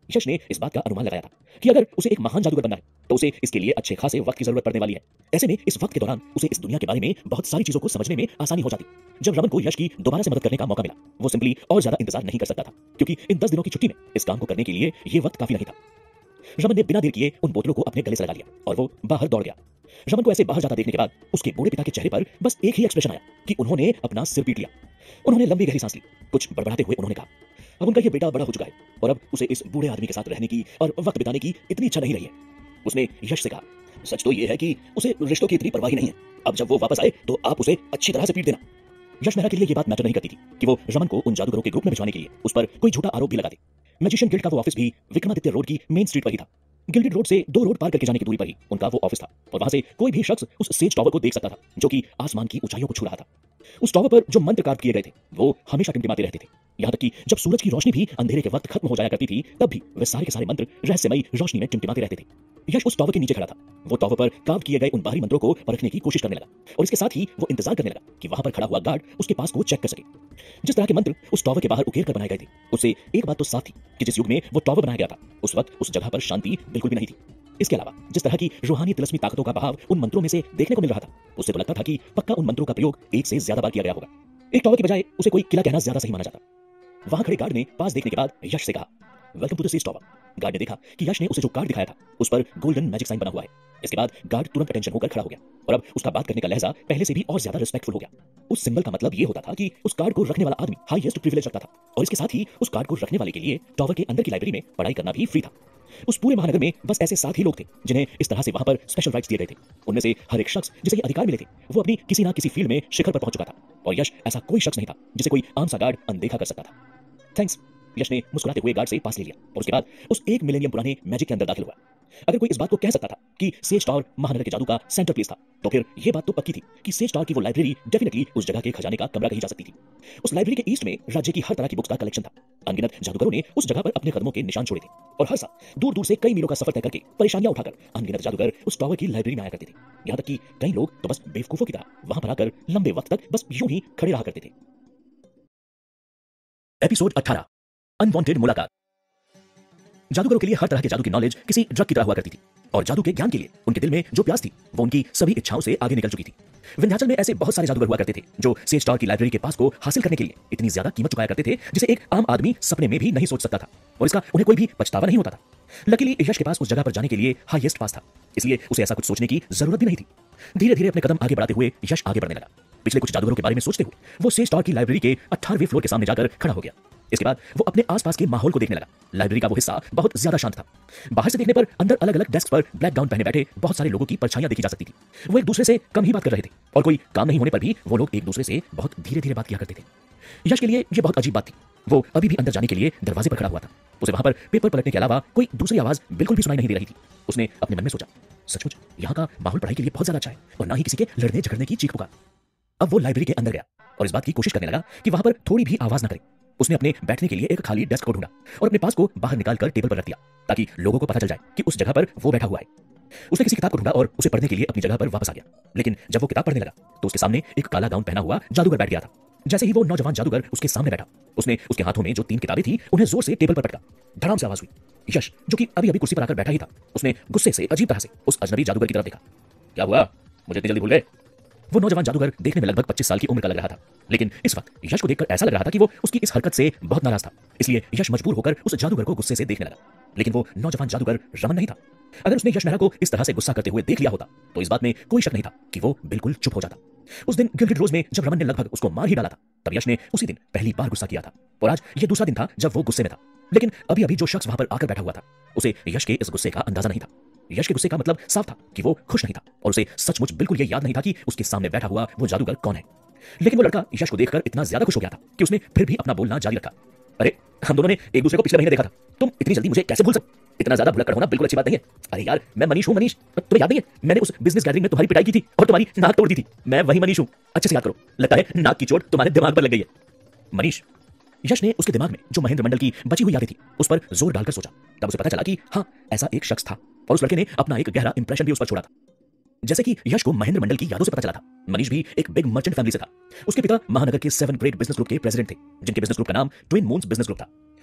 यश ने इस बात का अनुमान लगाया था कि अगर उसे एक महान जादूगर बनना है तो उसे इसके लिए अच्छे खासे वक्त की जरूरत पड़ने वाली है। ऐसे में इस वक्त के दौरान उसे इस दुनिया के बारे में बहुत सारी चीजों को समझने में आसानी हो जाती। जब रमन को यश की दोबारा से मदद करने का मौका मिला, वो सिंपली और ज्यादा इंतजार नहीं कर सकता था, क्योंकि इन दस दिनों की छुट्टी में इस काम को करने के लिए ये वक्त काफी नहीं था। रमन ने बिना देर किए उन बोतलों को अपने गले से लगा लिया और वो बाहर दौड़ गया। रमन को ऐसे बाहर जाता देखने के बाद उसके बूढ़े पिता के चेहरे पर बस एक ही एक्सप्रेशन आया कि उन्होंने अपना सिर पीट लिया। उन्होंने लंबी गहरी सांस ली। कुछ बड़बड़ाते हुए उन्होंने कहा, अब उनका ये बेटा बड़ा हो चुका है और अब उसे इस बूढ़े आदमी के साथ रहने की और वक्त बिताने की इतनी इच्छा नहीं रही है। उसने यश से कहा, सच तो ये है कि उसे रिश्तों की इतनी परवाह ही नहीं है। अब जब वो वापस आए तो आप उसे अच्छी तरह से पीट देना। यश मेहरा के लिए ये बात मैटर नहीं करती थी कि वो रमन को उन जादूगरों के ग्रुप में भिजवाने के लिए उस पर कोई झूठा आरोप भी लगा दे। मैजिशियन गिल्ड का वो ऑफिस भी विक्रमादित्य रोड की मेन स्ट्रीट पर ही था। गिल्डेड रोड से दो रोड पार करके जाने की दूरी पर ही उनका वो ऑफिस था और वहां से कोई भी शख्स उस सेज टावर को देख सकता था जो कि आसमान की ऊंचाइयों को छू रहा था। उस टावर पर जो मंत्र कार्य किए गए थे वो हमेशा टिमटिमाते रहते थे। यहाँ तक कि जब सूरज की रोशनी भी अंधेरे के वक्त खत्म हो जाया करती थी तब भी वे सारे के सारे मंत्र रहस्यमयी रोशनी में टिमटिमाते रहते थे। यश उस टावर के नीचे खड़ा था। वो टावर पर कार्व किए गए उन बाहरी मंत्रों को परखने की कोशिश करने लगा और इसके साथ ही वो इंतजार करने लगा कि वहां पर खड़ा हुआ गार्ड उसके पास को चेक कर सके। जिस तरह के मंत्र उस टावर के बाहर उकेर कर बनाए गए थे उससे एक बात तो साफ थी कि जिस युग में वो टावर बनाया गया था उस वक्त उस जगह पर शांति बिल्कुल भी नहीं थी। इसके अलावा जिस तरह की रूहानी तिलस्मी ताकतों का बहाव उन मंत्रों में से देखने को मिल रहा था उससे तो लगता था कि पक्का उन मंत्रों का प्रयोग एक से ज्यादा बार किया गया होगा। एक टावर की बजाय उसे कोई किला कहना ज्यादा सही माना जाता। वहां खड़े गार्ड ने पास देखने के बाद यश से कहा, welcome to the sage tower. Guard ने देखा कि यश ने उसे जो कार्ड दिखाया था उस पर गोल्डन मैजिक साइन बना हुआ है। इसके बाद गार्ड तुरंत अटेंशन होकर खड़ा हो गया और अब उसका बात करने का लहजा पहले से भी और ज्यादा रिस्पेक्टफुल हो गया। उस सिंबल का मतलब ये होता था कि उस कार्ड को रखने वाला आदमी हाईएस्ट प्रिविलेज रखता था और इसके साथ ही उस कार्ड को रखने वाले के लिए टावर के अंदर की लाइब्रेरी में पढ़ाई करना भी फ्री था। उस पूरे महानगर में बस ऐसे सात ही लोग थे जिन्हें इस तरह से वहां पर स्पेशल राइट्स दिए गए थे। उनमें से हर एक शख्स जिसे ये अधिकार मिले थे वो अपनी किसी ना किसी फील्ड में शिखर पर पहुंच चुका था और यश ऐसा कोई शख्स नहीं था जिसे कोई आम सा गार्ड अनदेखा कर सकता था। थैंक्स, यश ने मुस्कुराते हुए गार्ड से पास ले लिया और उसके बाद उस एक मिलेनियम पुराने मैजिक के अंदर दाखिल हुआ। अगर कोई इस बात को कह सकता था कि सेज टावर महानगर के जादू का सेंटर प्लेस था तो फिर यह बात तो पक्की थी कि सेज टावर की वो लाइब्रेरी डेफिनेटली उस जगह के खजाने का कमरा कही जा सकती थी। उस लाइब्रेरी के ईस्ट में राज्य की हर तरह की बुक्स का कलेक्शन था। अनगिनत जादूगरों ने उस जगह पर अपने कदमों के निशान छोड़े थे और हर साल दूर दूर से कई मीलों का सफर तय करके परेशानियां उठाकर अनगिनत जादूगर उस टावर की लाइब्रेरी में आया करते थे। यहाँ तक कि कई लोग तो बस बेवकूफों की तरह वहां पर आकर लंबे वक्त तक बस यूं ही खड़े रहा करते थे। एपिसोड अठारह, अनवांटेड मुलाकात। जादूगरों के लिए हर तरह के जादू की नॉलेज किसी ड्रग की तरह हुआ करती थी और जादू के ज्ञान के लिए उनके दिल में जो प्यास थी वो उनकी सभी इच्छाओं से आगे निकल चुकी थी। विंध्याचल में ऐसे बहुत सारे जादूगर हुआ करते थे जो सेज टावर की लाइब्रेरी के पास को हासिल करने के लिए इतनी ज्यादा कीमत चुकाया करते थे जिसे एक आम आदमी सपने में भी नहीं सोच सकता था और इसका उन्हें कोई भी पछतावा नहीं होता था। लकीली यश के पास उस जगह पर जाने के लिए हाईएस्ट पास था, इसलिए उसे ऐसा कुछ सोचने की जरूरत भी नहीं थी। धीरे धीरे अपने कदम आगे बढ़ाते हुए यश आगे बढ़ने लगा। पिछले कुछ जादूगरों के बारे में सोचते हुए वो सेज टावर की लाइब्रेरी के अठारहवें फ्लोर के सामने जाकर खड़ा हो गया। इसके बाद वो अपने आसपास के माहौल को देखने लगा। लाइब्रेरी का वो हिस्सा बहुत ज्यादा शांत था। बाहर से देखने पर अंदर अलग अलग डेस्क पर ब्लैक गाउन पहने बैठे बहुत सारे लोगों की परछाइयां देखी जा सकती थी। वो एक दूसरे से कम ही बात कर रहे थे और कोई काम नहीं होने पर भी वो लोग एक दूसरे से बहुत धीरे धीरे बात किया करते थे। यश के लिए ये बहुत अजीब बात थी। वो अभी भी अंदर जाने के लिए दरवाजे पर खड़ा हुआ था। उसे वहां पर पेपर पलटने के अलावा कोई दूसरी आवाज बिल्कुल भी सुनाई नहीं दे रही थी। उसने अपने मन में सोचा, सचमुच यहाँ का माहौल पढ़ाई के लिए बहुत ज्यादा अच्छा है और ना ही किसी के लड़ने झगड़ने की चीख पुकार। अब वो लाइब्रेरी के अंदर गया और इस बात की कोशिश करने लगा कि वहां पर थोड़ी भी आवाज न करे। उसने अपने बैठने के लिए एक खाली डेस्क को ढूंढा और अपने पास को बाहर निकालकर टेबल पर रख दिया ताकि लोगों को पता चल जाए कि उस जगह पर वो बैठा हुआ है। उसने किसी किताब को ढूंढा और उसे पढ़ने के लिए अपनी जगह पर वापस आ गया। लेकिन जब वो किताब पढ़ने लगा तो उसके सामने एक काला गाउन पहना हुआ जादूगर बैठ गया था। जैसे ही वो नौजवान जादूगर उसके सामने बैठा उसने उसके हाथों में जो तीन किताबें थी उन्हें जोर से टेबल पर पटका। धड़ाम से आवाज हुई। यश जो कि अभी अभी कुर्सी पर आकर बैठा ही था उसने गुस्से से अजीब तरह से उस अजनबी जादूगर की तरफ देखा। क्या हुआ, मुझे इतनी जल्दी भूल गए? वो नौजवान जादूगर देखने में लगभग पच्चीस साल की उम्र का लग रहा था, लेकिन इस वक्त यश को देखकर ऐसा लग रहा था कि वो उसकी इस हरकत से बहुत नाराज था। इसलिए यश मजबूर होकर उस जादूगर को गुस्से से देखने लगा। लेकिन वो नौजवान जादूगर रमन नहीं था। अगर उसने यश मेहरा को इस तरह से गुस्सा करते हुए देख लिया होता तो इस बात में कोई शक नहीं था कि वो बिल्कुल चुप हो जाता। उस दिन गिल्डेड रोज में जब रमन ने लगभग उसको मार ही डाला था तब यश ने उसी दिन पहली बार गुस्सा किया था और आज ये दूसरा दिन था जब वो गुस्से में था। लेकिन अभी अभी जो शख्स वहां पर आकर बैठा हुआ था उसे यश के इस गुस्से का अंदाजा नहीं था। यश के गुस्से का मतलब साफ था कि वो खुश नहीं था और उसे सचमुच बिल्कुल ये याद नहीं था कि उसके सामने बैठा हुआ वो जादूगर कौन है। लेकिन वो लड़का यश को देखकर इतना ज्यादा खुश हो गया था कि उसने फिर भी अपना बोलना जारी रखा। अरे, हम दोनों ने एक दूसरे को पिछले महीने देखा था, तुम इतनी जल्दी मुझे कैसे भूल सकते? इतना ज्यादा भुलक्कड़ होना बिल्कुल अच्छी बात नहीं है। अरे यार, मैं मनीष हूँ। मनीष, तुम्हें याद नहीं है मैंने उस बिजनेस गैदरिंग में तुम्हारी पिटाई की थी और तुम्हारी नाक तोड़ दी थी? मैं वही मनीष हूँ, अच्छे से याद करो। लगता है नाक की चोट तुम्हारे दिमाग पर लग गई है। मनीष। यश ने उसके दिमाग में जो महेंद्र मंडल की बची हुई यादें थी उस पर जोर डालकर सोचा। तब उसे पता चला कि हाँ, ऐसा एक शख्स था और उस लड़के ने अपना एक गहरा इंप्रेशन भी उस पर छोड़ा था। जैसे कि यश को महेंद्र मंडल की यादों से पता चला था, मनीष भी एक बिग मर्चेंट फैमिली से था। उसके पिता महानगर के सेवन ग्रेट बिजनेस ग्रुप के प्रेसिडेंट थे जिनके बिजनेस ग्रुप का नाम ट्विन मून्स बिजनेस ग्रुप था।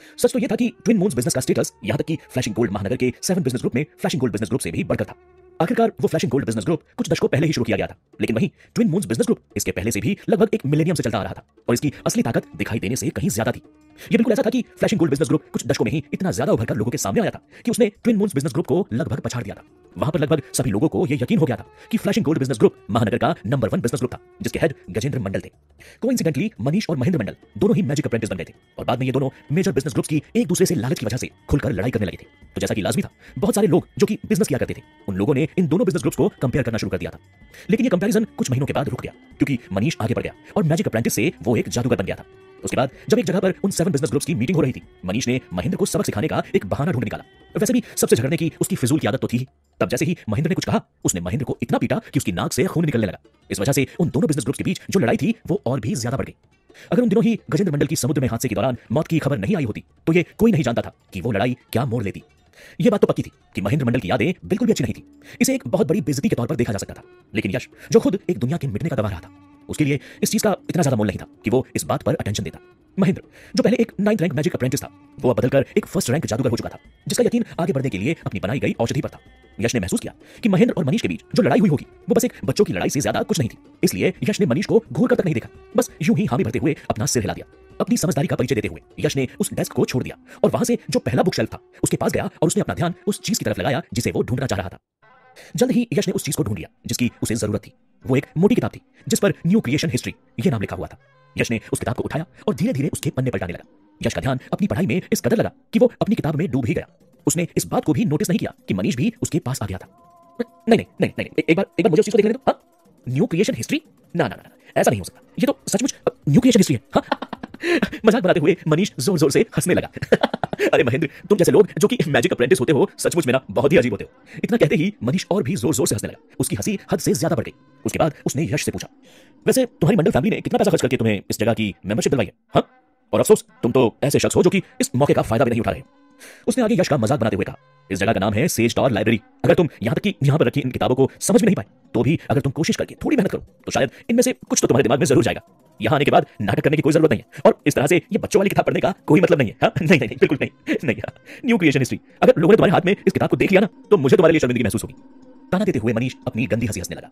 सच तो यह था कि ट्विन मून्स बिजनेस का स्टेटस यहां तक कि फ्लैशिंग गोल्ड महानगर के सेवन बिजनेस ग्रुप में फ्लैशिंग गोल्ड बिजनेस ग्रुप से भी बढ़कर था। आखिरकार वो फ्लैशिंग गोल्ड बिजनेस ग्रुप कुछ दशकों पहले ही शुरू किया गया था, लेकिन वहीं ट्विन मून्स बिजनेस ग्रुप इसके पहले से भी लगभग एक मिलेनियम से चलता आ रहा था और इसकी असली ताकत दिखाई देने से कहीं ज्यादा थी। ये बिल्कुल ऐसा था कि फ्लैशिंग गोल्ड बिजनेस ग्रुप कुछ दशकों में ही इतना ज्यादा उभरकर लोगों के सामने आया था कि उसने ट्विन मून्स बिजनेस ग्रुप को लगभग पछाड़ दिया था। वहां पर लगभग सभी लोगों को यह यकीन हो गया था कि फ्लैशिंग गोल्ड बिजनेस ग्रुप महानगर का नंबर वन बिजनेस ग्रुप था, जिसके हेड गजेंद्र मंडल थे। कोइंसिडेंटली मनीष और महेंद्र मंडल दोनों ही मैजिक अप्रेंटिस बन गए थे और बाद में ये दोनों मेजर बिजनेस ग्रुप्स की एक दूसरे से लालच की वजह से खुलकर लड़ाई करने लगे थे। तो जैसा कि लाजमी था, बहुत सारे लोग जो कि बिजनेस किया करते थे, उन लोगों ने इन दोनों बिजनेस ग्रुप्स को कंपेयर करना शुरू कर दिया था। लेकिन ये कंपैरिजन कुछ महीनों के बाद रुक गया, क्योंकि मनीष आगे बढ़ गया और मैजिक अप्रेंटिस से वो एक जादूगर बन गया था। उसके बाद जब एक जगह पर उन सेवन बिजनेस ग्रुप्स की मीटिंग हो रही थी, मनीष ने महेंद्र को सबक सिखाने का एक बहाना ढूंढ निकाला। वैसे भी सबसे झगड़ने की उसकी फिजूल की आदत तो थी ही। तब जैसे ही महेंद्र ने कुछ कहा, उसने महेंद्र को इतना पीटा कि उसकी नाक से खून निकलने लगा। इस वजह से उन दोनों बिजनेस ग्रुप्स के बीच जो लड़ाई थी वो और भी ज्यादा बढ़ गई। अगर उन दिनों ही गजेंद्र मंडल की समुद्र में हादसे के दौरान मौत की खबर नहीं आई होती तो ये कोई नहीं जानता था कि वो लड़ाई क्या मोड़ लेती। ये बात तो पक्की थी कि महेंद्र मंडल की यादें बिल्कुल भी अच्छी नहीं थी। इसे एक बहुत बड़ी बेइज्जती के तौर पर देखा जा सकता था। लेकिन यश, जो खुद एक दुनिया के मिटने का दबा रहा था, उसके लिए इस चीज का इतना ज्यादा मोल नहीं था कि वो इस बात पर अटेंशन देता। महेंद्र, जो पहले एक नाइन्थ रैंक मैजिक अप्रेंटिस था, वो अब बदलकर एक फर्स्ट रैंक जादूगर हो चुका था, जिसका यकीन आगे बढ़ने के लिए अपनी बनाई गई औषधि पर था। यश ने महसूस किया कि महेंद्र और मनीष के बीच जो लड़ाई हुई होगी वो बस एक बच्चों की लड़ाई से ज्यादा कुछ नहीं थी। इसलिए यश ने मनीष को घूर कर तक नहीं देखा, बस यूं ही हामी भरते हुए अपना सिर हिला दिया। अपनी समझदारी का परिचय देते हुए यश ने उस डेस्क को छोड़ दिया और वहां से जो पहला बुक शेल्फ था उसके पास गया और उसने अपना ध्यान उस चीज की तरफ लगाया जिसे वो ढूंढना चाह रहा था। जल्द ही यश ने उस चीज को ढूंढ लिया जिसकी उसे जरूरत थी। वो एक मोटी किताब थी जिस पर न्यू क्रिएशन हिस्ट्री ये नाम लिखा हुआ था। यश ने उस किताब को उठाया और धीरे धीरे उसके पन्ने पलटाने लगा। यश का ध्यान अपनी पढ़ाई में इस कदर लगा कि वो अपनी किताब में डूब ही गया। उसने इस बात को भी नोटिस नहीं किया कि मनीष भी उसके पास आ गया था। नहीं नहीं नहीं नहीं, एक बार एक बार मुझे उस चीज को देखने दो। हाँ, न्यू क्रिएशन हिस्ट्री? ना ना ना, ऐसा नहीं हो सकता। ये तो सचमुच न्यू क्रिएशन हिस्ट्री है। हाँ? मजाक बनाते हुए मनीष जोर जोर से हंसने लगा। अरे महेंद्र, तुम जैसे लोग जो कि मैजिक अप्रेंटिस होते हो सचमुच में ना बहुत ही अजीब होते हो। इतना कहते ही मनीष और भी जोर जोर से हंसने लगा। उसकी हंसी हद से ज्यादा बढ़ गई। उसके बाद उसने यश से पूछा, वैसे तुम्हारी मंडल फैमिली ने कितना पैसा खर्च करके तुम्हें इस जगह की मेंबरशिप दिलवाई है? हाँ? और अफसोस, तुम तो ऐसे शख्स हो जो कि इस मौके का फायदा भी नहीं उठा रहे। उसने आगे यश का मजाक बनाते हुए कहा, इस जगह का नाम है सेज टॉर लाइब्रेरी। अगर तुम यहाँ तक कि यहाँ पर रखी इन किताबों को समझ भी नहीं पाए तो भी अगर तुम कोशिश करके थोड़ी मेहनत करो तो शायद इनमें से कुछ तो तुम्हारे दिमाग में जरूर जाएगा। यहाँ आने के बाद नाटक करने की कोई जरूरत नहीं है और इस तरह से ये बच्चों वाली किताब पढ़ने का कोई मतलब नहीं है। हाँ? नहीं नहीं बिल्कुल नहीं नहीं। न्यू क्रिएशन हिस्ट्री, अगर लोगों ने तुम्हारे हाथ में इस किताब को देख लिया ना तो मुझे तुम्हारे लिए शर्मिंदगी महसूस होगी। ताना देते हुए मनीष अपनी गंदी हंसी हंसने लगा।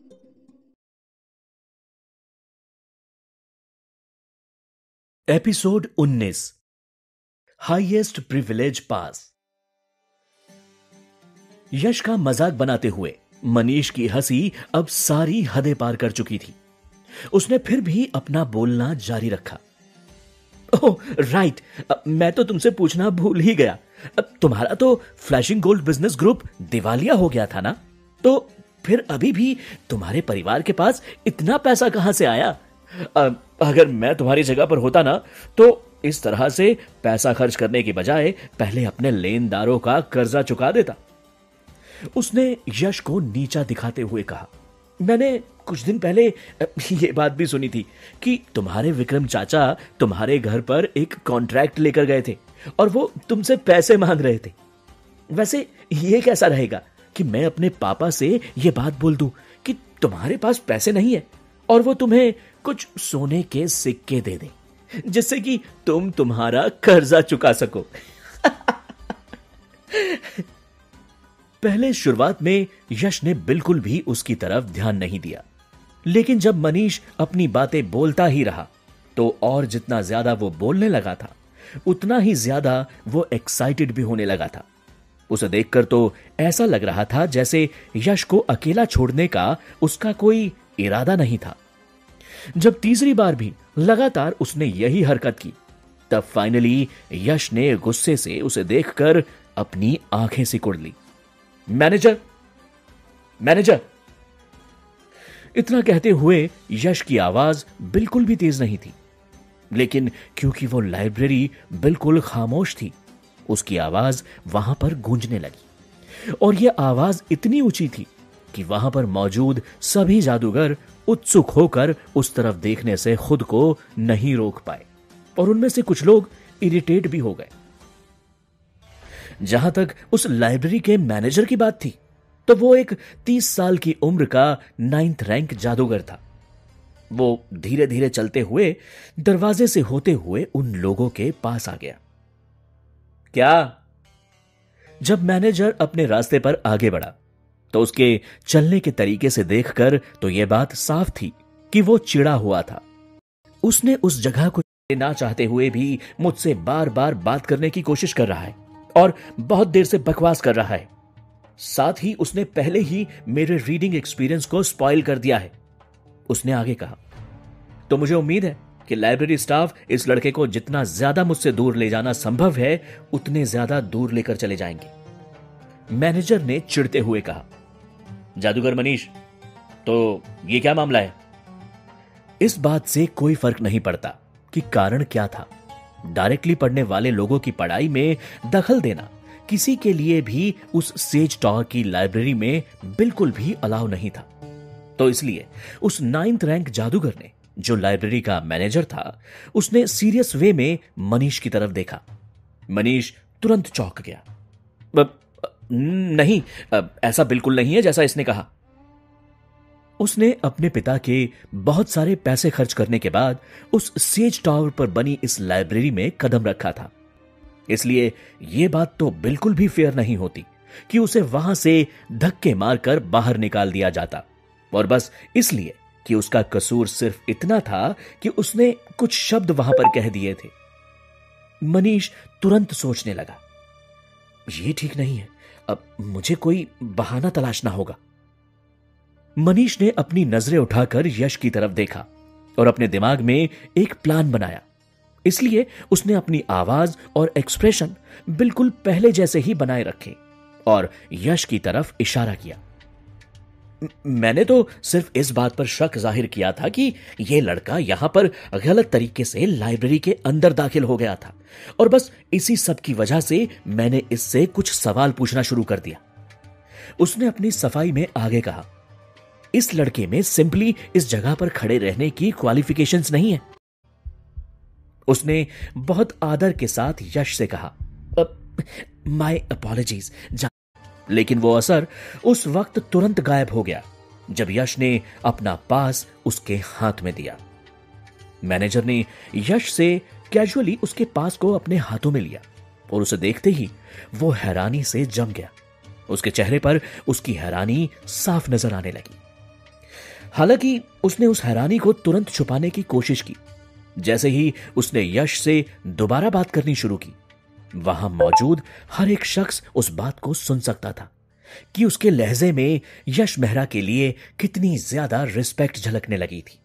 एपिसोड उन्नीस, हाईएस्ट प्रिविलेज पास। यश का मजाक बनाते हुए मनीष की हंसी अब सारी हदें पार कर चुकी थी। उसने फिर भी अपना बोलना जारी रखा। ओह राइट, मैं तो तुमसे पूछना भूल ही गया। तुम्हारा तो फ्लैशिंग गोल्ड बिजनेस ग्रुप दिवालिया हो गया था ना, तो फिर अभी भी तुम्हारे परिवार के पास इतना पैसा कहां से आया? अगर मैं तुम्हारी जगह पर होता ना तो इस तरह से पैसा खर्च करने की बजाय पहले अपने लेनदारों का कर्जा चुका देता। उसने यश को नीचा दिखाते हुए कहा, मैंने कुछ दिन पहले ये बात भी सुनी थी कि तुम्हारे विक्रम चाचा तुम्हारे घर पर एक कॉन्ट्रैक्ट लेकर गए थे और वो तुमसे पैसे मांग रहे थे। वैसे ये कैसा रहेगा कि मैं अपने पापा से ये बात बोल दूं कि तुम्हारे पास पैसे नहीं है और वो तुम्हें कुछ सोने के सिक्के दे दे जिससे कि तुम तुम्हारा कर्जा चुका सको। पहले शुरुआत में यश ने बिल्कुल भी उसकी तरफ ध्यान नहीं दिया, लेकिन जब मनीष अपनी बातें बोलता ही रहा तो और जितना ज्यादा वो बोलने लगा था उतना ही ज्यादा वो एक्साइटेड भी होने लगा था। उसे देखकर तो ऐसा लग रहा था जैसे यश को अकेला छोड़ने का उसका कोई इरादा नहीं था। जब तीसरी बार भी लगातार उसने यही हरकत की तब फाइनली यश ने गुस्से से उसे देखकर अपनी आंखें सिकुड़ ली। Manager, manager. इतना कहते हुए यश की आवाज बिल्कुल भी तेज नहीं थी, लेकिन क्योंकि वो लाइब्रेरी बिल्कुल खामोश थी उसकी आवाज वहां पर गूंजने लगी और यह आवाज इतनी ऊंची थी कि वहां पर मौजूद सभी जादूगर उत्सुक होकर उस तरफ देखने से खुद को नहीं रोक पाए और उनमें से कुछ लोग इरिटेट भी हो गए। जहां तक उस लाइब्रेरी के मैनेजर की बात थी तो वो एक तीस साल की उम्र का नाइन्थ रैंक जादूगर था। वो धीरे धीरे चलते हुए दरवाजे से होते हुए उन लोगों के पास आ गया। क्या? जब मैनेजर अपने रास्ते पर आगे बढ़ा तो उसके चलने के तरीके से देखकर तो यह बात साफ थी कि वो चिढ़ा हुआ था। उसने उस जगह को ना चाहते हुए भी मुझसे बार बार बात करने की कोशिश कर रहा है और बहुत देर से बकवास कर रहा है। साथ ही उसने पहले ही मेरे रीडिंग एक्सपीरियंस को स्पॉइल कर दिया है। उसने आगे कहा, तो मुझे उम्मीद है कि लाइब्रेरी स्टाफ इस लड़के को जितना ज्यादा मुझसे दूर ले जाना संभव है उतने ज्यादा दूर लेकर चले जाएंगे। मैनेजर ने चिढ़ते हुए कहा, जादूगर मनीष, तो ये क्या मामला है? इस बात से कोई फर्क नहीं पड़ता कि कारण क्या था। डायरेक्टली पढ़ने वाले लोगों की पढ़ाई में दखल देना किसी के लिए भी उस सेज टॉवर की लाइब्रेरी में बिल्कुल भी अलाउ नहीं था। तो इसलिए उस नाइन्थ रैंक जादूगर ने, जो लाइब्रेरी का मैनेजर था, उसने सीरियस वे में मनीष की तरफ देखा। मनीष तुरंत चौंक गया। ब, नहीं, ऐसा बिल्कुल नहीं है जैसा इसने कहा। उसने अपने पिता के बहुत सारे पैसे खर्च करने के बाद उस सेज टावर पर बनी इस लाइब्रेरी में कदम रखा था। इसलिए यह बात तो बिल्कुल भी फेयर नहीं होती कि उसे वहां से धक्के मारकर बाहर निकाल दिया जाता, और बस इसलिए कि उसका कसूर सिर्फ इतना था कि उसने कुछ शब्द वहां पर कह दिए थे। मनीष तुरंत सोचने लगा, यह ठीक नहीं है, अब मुझे कोई बहाना तलाशना होगा। मनीष ने अपनी नजरें उठाकर यश की तरफ देखा और अपने दिमाग में एक प्लान बनाया। इसलिए उसने अपनी आवाज और एक्सप्रेशन बिल्कुल पहले जैसे ही बनाए रखे और यश की तरफ इशारा किया। मैंने तो सिर्फ इस बात पर शक जाहिर किया था कि यह लड़का यहां पर गलत तरीके से लाइब्रेरी के अंदर दाखिल हो गया था, और बस इसी सब की वजह से मैंने इससे कुछ सवाल पूछना शुरू कर दिया। उसने अपनी सफाई में आगे कहा, इस लड़के में सिंपली इस जगह पर खड़े रहने की क्वालिफिकेशंस नहीं है। उसने बहुत आदर के साथ यश से कहा, माय अपॉलॉजीज। लेकिन वो असर उस वक्त तुरंत गायब हो गया जब यश ने अपना पास उसके हाथ में दिया। मैनेजर ने यश से कैजुअली उसके पास को अपने हाथों में लिया और उसे देखते ही वो हैरानी से जम गया। उसके चेहरे पर उसकी हैरानी साफ नजर आने लगी। हालांकि उसने उस हैरानी को तुरंत छुपाने की कोशिश की। जैसे ही उसने यश से दोबारा बात करनी शुरू की, वहां मौजूद हर एक शख्स उस बात को सुन सकता था कि उसके लहजे में यश मेहरा के लिए कितनी ज्यादा रिस्पेक्ट झलकने लगी थी।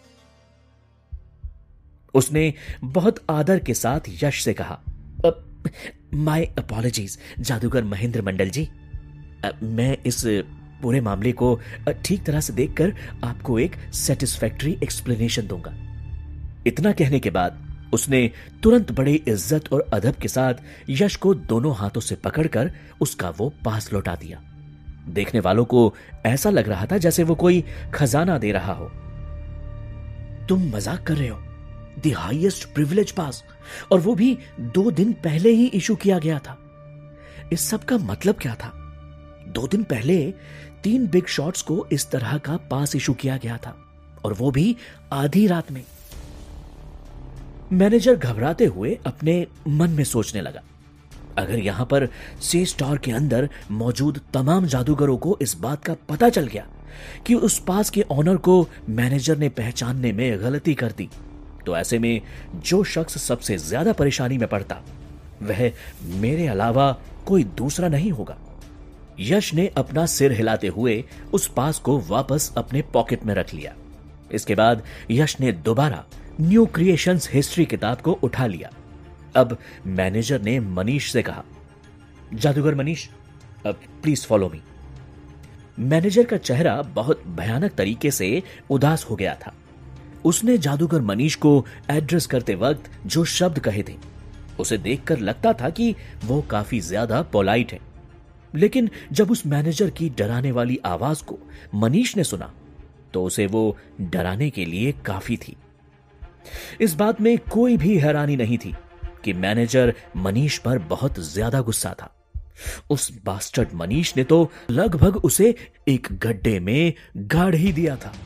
उसने बहुत आदर के साथ यश से कहा, माय अपॉलॉजीज जादूगर महेंद्र मंडल जी। मैं इस पूरे मामले को ठीक तरह से देखकर आपको एक सेटिस्फैक्टरी एक्सप्लेनेशन दूंगा। इतना कहने के बाद उसने तुरंत बड़े इज्जत और अदब के साथ यश को दोनों हाथों से पकड़कर उसका वो पास लौटा दिया। देखने वालों को ऐसा लग रहा था जैसे वो कोई खजाना दे रहा हो। तुम मजाक कर रहे हो? द हाईएस्ट प्रिविलेज पास, और वो भी दो दिन पहले ही इशू किया गया था। इस सब का मतलब क्या था? दो दिन पहले तीन बिग शॉट्स को इस तरह का पास इशू किया गया था, और वो भी आधी रात में। मैनेजर घबराते हुए अपने मन में सोचने लगा, अगर यहां पर सेज टावर के अंदर मौजूद तमाम जादूगरों को इस बात का पता चल गया कि उस पास के ऑनर को मैनेजर ने पहचानने में गलती कर दी, तो ऐसे में जो शख्स सबसे ज्यादा परेशानी में पड़ता वह मेरे अलावा कोई दूसरा नहीं होगा। यश ने अपना सिर हिलाते हुए उस पास को वापस अपने पॉकेट में रख लिया। इसके बाद यश ने दोबारा न्यू क्रिएशंस हिस्ट्री किताब को उठा लिया। अब मैनेजर ने मनीष से कहा, जादूगर मनीष, अब प्लीज फॉलो मी। मैनेजर का चेहरा बहुत भयानक तरीके से उदास हो गया था। उसने जादूगर मनीष को एड्रेस करते वक्त जो शब्द कहे थे, उसे देखकर लगता था कि वो काफी ज्यादा पोलाइट है, लेकिन जब उस मैनेजर की डराने वाली आवाज को मनीष ने सुना तो उसे वो डराने के लिए काफी थी। इस बात में कोई भी हैरानी नहीं थी कि मैनेजर मनीष पर बहुत ज्यादा गुस्सा था। उस बास्टर्ड मनीष ने तो लगभग उसे एक गड्ढे में गाड़ ही दिया था।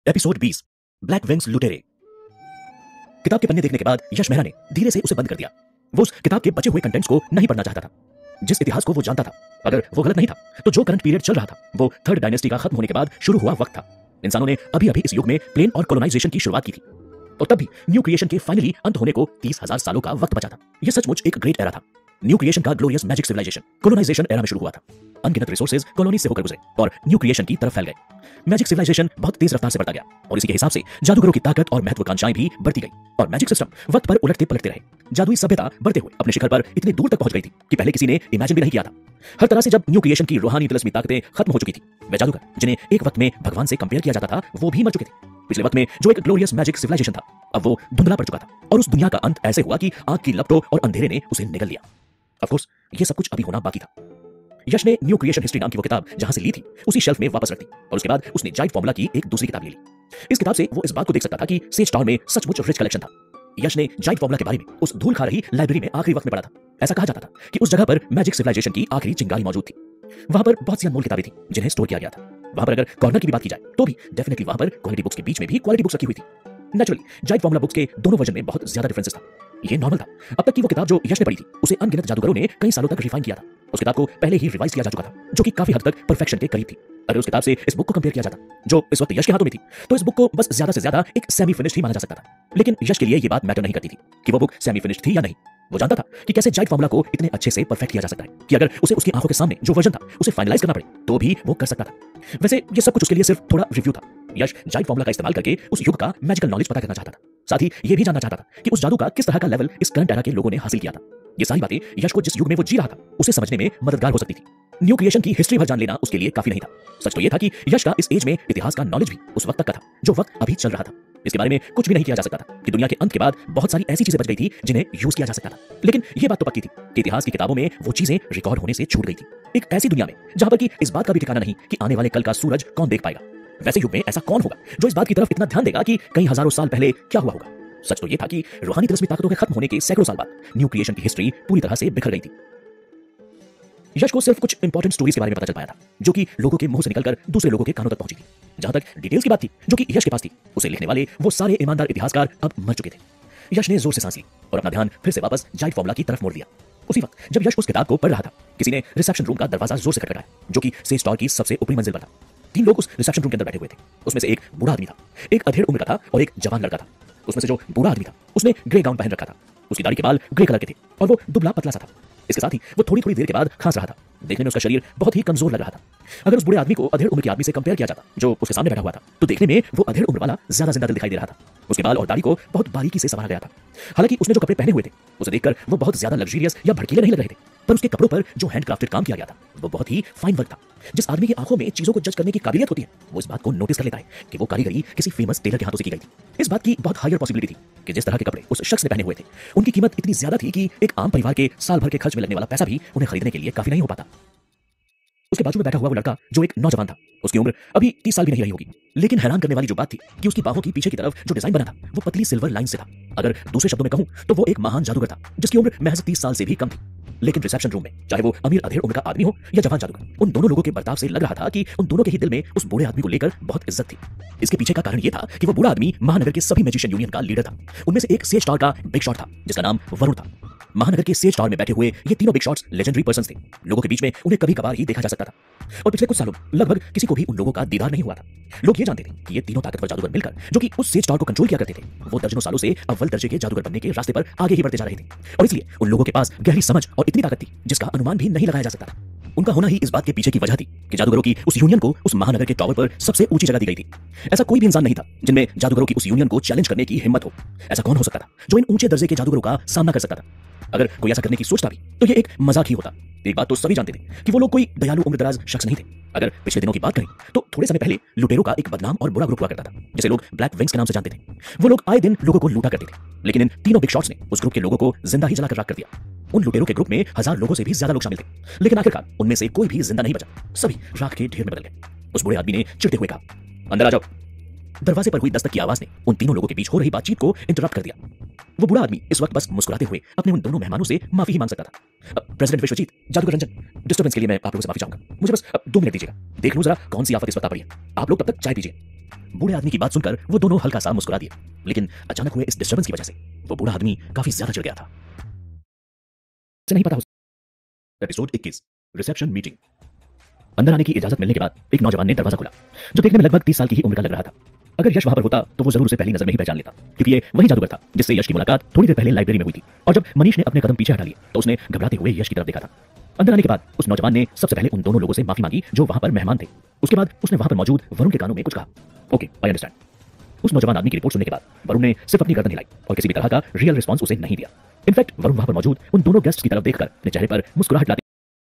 एपिसोड बीस, ब्लैक विंग्स लुटेरे। किताब के पन्ने देखने के बाद यश मेहरा ने धीरे से उसे बंद कर दिया। वो उस किताब के बचे हुए कंटेंट्स को नहीं पढ़ना चाहता था। जिस इतिहास को वो जानता था, अगर वो गलत नहीं था, तो जो करंट पीरियड चल रहा था वो थर्ड डायनेस्टी का खत्म होने के बाद शुरू हुआ वक्त था। इंसानों ने अभी अभी इस युग में प्लेन और कॉलोनाइजेशन की शुरुआत की थी, और तब भी न्यू क्रिएशन के फाइनली अंत होने को तीस हजार सालों का वक्त बचा था। यह सचमुच एक ग्रेट एरा था। न्यू क्रिएशन का glorious magic civilisation colonisation era में शुरू हुआ था। अनगिनत रिसोर्सेज कॉलोनी से होकर गुजरे और न्यू क्रिएशन की तरफ फैल गए। मैजिक सिविलाइजेशन बहुत तेज रफ्तार से बढ़ता गया, और इसी के हिसाब से जादूगरों की ताकत और महत्वाकांक्षाएं भी बढ़ती गई, और मैजिक सिस्टम वक्त पर उलटते पलटते रहे। जादुई सभ्यता बढ़ते हुए अपने शिखर पर इतनी दूर तक पहुंच गई थी कि पहले किसी ने इमेजिन भी नहीं किया था। हर तरह से जब न्यू क्रिएशन की रूहानी तिलस्मी ताकतें खत्म हो चुकी थी, वे जादूगर जिन्हें एक वक्त में भगवान से कंपेयर किया जाता था, वो भी मर चुके थे। पिछले वक्त में जो एक ग्लोरियस मैजिक सिविलाइजेशन था, अब वो धुंधला पड़ चुका था, और उस दुनिया का अंत ऐसे हुआ कि आग की लपटों और अंधेरे ने उसे निगल लिया। ऑफ कोर्स ये सब कुछ अभी होना बाकी था। यश ने न्यू क्रिएशन हिस्ट्री नाम की वो किताब जहां से ली थी उसी शेल्फ में वापस रख दी, और उसके बाद उसने जाइड फॉर्मूला की एक दूसरी किताब ले ली। इस किताब से वो इस बात को देख सकता था कि सेज टावर में सचमुच रिच कलेक्शन था। यश ने जाइड फॉर्मूला के बारे में उस धूल खा रही लाइब्रेरी में आखिरी वक्त में पढ़ा था। ऐसा कहा जाता था कि उस जगह पर मैजिक सिविलाइजेशन की आखिरी चिंगारी मौजूद थी। वहां पर बहुत सी अनमोल किताबें थी जिन्हें स्टोर किया गया था। वहां पर अगर कॉर्नर की भी बात की जाए तो भी डेफिनेटली वहां पर क्वालिटी बुक्स के बीच में भी क्वालिटी बुक्स रखी हुई थी। नेचुरली जाइड फॉर्मूला बुक्स के दोनों वर्जन में बहुत ज्यादा डिफरेंसेस था। ये नॉर्मल था। अब तक की वो किताब जो यश ने पढ़ी थी उसे अनगिनत जादूगरों ने कई सालों तक रिफाइन किया था। उस किताब को पहले ही रिवाइज किया जा चुका था, जो कि काफी हद तक परफेक्शन के करीब थी। अगर उस किताब से इस बुक को कंपेयर किया जाता, जो इस वक्त यश के हाथों में थी, तो इस बुक को बस ज्यादा से ज्यादा एक सेमी फिनिश्ड ही माना जा सकता था। लेकिन यश के लिए ये बात मैटर नहीं करती थी कि वो बुक सेमी फिनिश्ड थी या नहीं। वो जानता था कि कैसे जाइड फॉर्मूला को इतने अच्छे से परफेक्ट किया जा सकता है कि अगर उसे उसकी आंखों के सामने जो वर्जन था उसे फाइनलाइज करना पड़े तो भी वो कर सकता था। वैसे ये सब कुछ उसके लिए सिर्फ थोड़ा रिव्यू था। यश जाइड फॉर्मूला का इस्तेमाल करके उस युग का मैजिकल नॉलेज पता करना चाहता था। साथ ही ये भी जानना चाहता था कि उस जादू का किस तरह का लेवल इस करंट एरा के लोगों ने हासिल किया था। ये सारी बातें यश को जिस युग में वो जी रहा था उसे समझने में मददगार हो सकती थी। न्यू क्रिएशन की हिस्ट्री भर जान लेना उसके लिए काफी नहीं था। सच तो यह था कि यश का इस एज में इतिहास का नॉलेज भी उस वक्त तक का था जो वक्त अभी चल रहा था। इसके बारे में कुछ भी नहीं किया जा सकता था कि दुनिया के अंत के बाद बहुत सारी ऐसी चीजें बच गई थी जिन्हें यूज किया जा सकता था। लेकिन यह बात तो पक्की थी कि इतिहास की किताबों में वो चीजें रिकॉर्ड होने से छूट गई थी। एक ऐसी दुनिया में जहां पर कि इस बात का भी ठिकाना नहीं कि आने वाले कल का सूरज कौन देख पाएगा। वैसे युग में ऐसा कौन होगा जो इस बात की तरफ इतना ध्यान देगा कि कई हजारों साल पहले क्या हुआ होगा। सच तो यह था कि रूहानी तिलस्मी ताकतों के खत्म होने के सैकड़ों साल बाद न्यू क्रिएशन की हिस्ट्री पूरी तरह से बिखर गई थी। यश को सिर्फ कुछ इंपॉर्टेंट स्टोरीज के बारे में पता चल पाया था जो कि लोगों के मुंह से निकलकर दूसरे लोगों के कानों तक पहुंची थी। जहां तक डिटेल्स की बात थी जो कि यश के पास थी, उसे लिखने वाले वो सारे ईमानदार इतिहासकार अब मर चुके थे। यश ने जोर से सांस ली और अपना ध्यान फिर से वापस जाइड फॉर्मूला की तरफ मोड़ दिया। उसी वक्त जब यश उस किताब को पढ़ रहा था, किसी ने रिसेप्शन रूम का दरवाजा जोर से खटखटाया, जो कि सेज टावर की सबसे ऊपरी मंजिल पर था। तीन लोग उस रिसेप्शन रूम के अंदर बैठे हुए थे। उसमें से एक बूढ़ा आदमी था, एक अधेड़ उम्र का था और एक जवान लड़का था। उसमें से जो बूढ़ा आदमी था उसने ग्रे गाउन पहन रखा था। उसकी दाढ़ी के बाल ग्रे कलर के थे और वो दुबला पतला सा था। इसके साथ ही वो थोड़ी थोड़ी देर के बाद खांस रहा था। देखने में उसका शरीर बहुत ही कमजोर लग रहा था। अगर उस बूढ़े आदमी को अधेड़ उम्र के आदमी से कंपेयर किया जाता जो उसके सामने बैठा हुआ था, तो देखने में वो अधेड़ उम्र वाला ज्यादा जिंदा दिल दिखाई दे रहा था। उसके बाल और दाढ़ी को बहुत बारीकी से संवारा गया था। हालांकि उसने जो कपड़े पहने हुए थे उसे देखकर वो बहुत ज्यादा लग्जरियस या भड़कीले नहीं लग रहे थे, पर उसके कपड़ों पर जो हैंडक्राफ्टेड काम किया गया था वो बहुत ही फाइन वर्क था। जिस आदमी की आंखों में चीजों को जज करने की काबिलियत होती है, वो इस बात को नोटिस कर लेता है कि वो कारीगरी किसी फेमस टेलर के हाथों से की गई थी। इस बात की बहुत हायर पॉसिबिलिटी थी कि जिस तरह के कपड़े उस शख्स ने पहने हुए थे, उनकी कीमत इतनी ज्यादा थी कि एक आम परिवार के साल भर के खर्च में लगने वाला पैसा भी उन्हें खरीदने के लिए काफी नहीं हो पाता। उसके बाजू में बैठा हुआ वो लड़का जो एक नौजवान था, उसकी उम्र अभी तीस साल भी नहीं रही होगी। लेकिन हैरान करने वाली जो बात थी कि उसकी बाहों की पीछे की तरफ जो डिजाइन बना था वो पतली सिल्वर लाइन से था। अगर दूसरे शब्दों में कहूं तो वो एक महान जादूगर था जिसकी उम्र महज तीस साल से भी कम थी। लेकिन रिसेप्शन रूम में चाहे वो अमीर अधेड़ उम्र का आदमी हो या जवान जादूगर, उन दोनों लोगों के बर्ताव से लग रहा था कि उन दोनों के ही दिल में उस बूढ़े आदमी को लेकर बहुत इज्जत थी। इसके पीछे का कारण ये था कि वो बूढ़ा आदमी महानगर के सभी मैजिशियन यूनियन का लीडर था। उनमें से एक सेज टावर का बिग शॉट था जिसका नाम वरुण था। महानगर के सेज टावर में बैठे हुए ये तीनों बिग शॉट्स लेजेंडरी पर्संस थे। लोगों के बीच में उन्हें कभी कभार ही देखा जा सकता था, और पिछले कुछ सालों में लगभग किसी को भी उन लोगों का दीदार नहीं हुआ था। लोग ये जानते थे कि ये तीनों ताकतवर जादूगर मिलकर जो कि उस सेज टावर को कंट्रोल किया करते थे, वो दर्जनों सालों से अव्वल दर्जे के जादूगर बनने के रास्ते पर आगे ही बढ़ते जा रहे थे, और इसलिए उन लोगों के पास गहरी समझ और इतनी ताकत थी जिसका अनुमान भी नहीं लगाया जा सकता था। उनका होना ही इस बात के पीछे की वजह थी कि जादूगरों की उस यूनियन को उस महानगर के टावर पर सबसे ऊंची जगह दी गई थी। ऐसा कोई भी इंसान नहीं था जिनमें जादूगरों की उस यूनियन को चैलेंज करने की हिम्मत हो। ऐसा कौन हो सकता था जो इन ऊंचे दर्जे के जादूगरों का सामना कर सकता था? अगर कोई ऐसा करने की सोचता भी तो ये एक मजाक ही होता। एक बात तो सभी जानते थे कि वो लोग कोई दयालु उम्रदराज शख्स नहीं थे। अगर पिछले दिनों की बात करें तो थोड़े समय पहले लुटेरों का एक बदनाम और बुरा ग्रुप हुआ करता था जिसे लोग ब्लैक विंग्स के नाम से जानते थे। वो लोग आए दिन लोगों को लूटा करते थे, लेकिन इन तीनों बिग शॉट्स ने उस ग्रुप के लोगों को जिंदा ही जलाकर राख कर दिया। उन लुटेरों के ग्रुप में हजार लोगों से भी ज्यादा लोग शामिल थे, लेकिन आखिरकार उनमें से कोई भी जिंदा नहीं बचा। सभी राख के ढेर में बदल गए। उस बूढ़े आदमी ने चिढ़ते हुए कहा, अंदर आ जाओ। दरवाजे पर हुई दस्तक की आवाज ने उन तीनों लोगों के बीच हो रही बातचीत को इंटरप्ट कर दिया। वो बूढ़ा आदमी इस वक्त बस मुस्कुराते हुए अपने उन दोनों मेहमानों से माफी ही मांग सकता था। प्रेसिडेंट विश्वजीत, जादूगर रंजन, डिस्टर्बेंस के लिए मैं आप लोगों से माफी चाहूंगा। मुझे बस दो मिनट दीजिएगा, देख लूं जरा कौन सी आफत इस वक्त आ पड़ी है। आप लोग तब तक चाय पीजिए। बूढ़े आदमी की बात सुनकर वो दोनों हल्का सा मुस्कुरा दिए, लेकिन अचानक हुए इस डिस्टर्बेंस की वजह से वो बूढ़ा आदमी काफी ज्यादा चिढ़ गया था। से नहीं पता हो। एपिसोड इक्कीस, रिसेप्शन मीटिंग। अंदर आने की इजाजत मिलने के बाद एक नौजवान ने दरवाजा खोला, जो देखने में लगभग तीस साल की ही उम्र का लग रहा था। अगर यश वहां पर होता तो वो जरूर उसे पहली नजर में ही पहचान लेता, क्योंकि ये वही जादूगर था जिससे यश की मुलाकात थोड़ी देर पहले लाइब्रेरी में हुई थी। और जब मनीष ने अपने कदम पीछे हटा लिए तो उसने घबराते हुए यश की तरफ देखा था। अंदर आने के बाद उस नौजवान ने सबसे पहले उन दोनों लोगों से माफी मांगी जो वहां पर मेहमान थे। उसके बाद उसने वहां पर मौजूद वरुण के कानों में कुछ कहा। Okay, I understand. उस नौजवान आदमी की रिपोर्ट सुनने के बाद वरुण ने सिर्फ अपनी गर्दन हिलाई और किसी भी तरह का रियल रिस्पॉन्स उसे नहीं दिया। इनफैक्ट वरुण वहां पर मौजूद उन दोनों गेस्ट्स की तरफ देखकर अपने चेहरे पर मुस्कुराहट लाते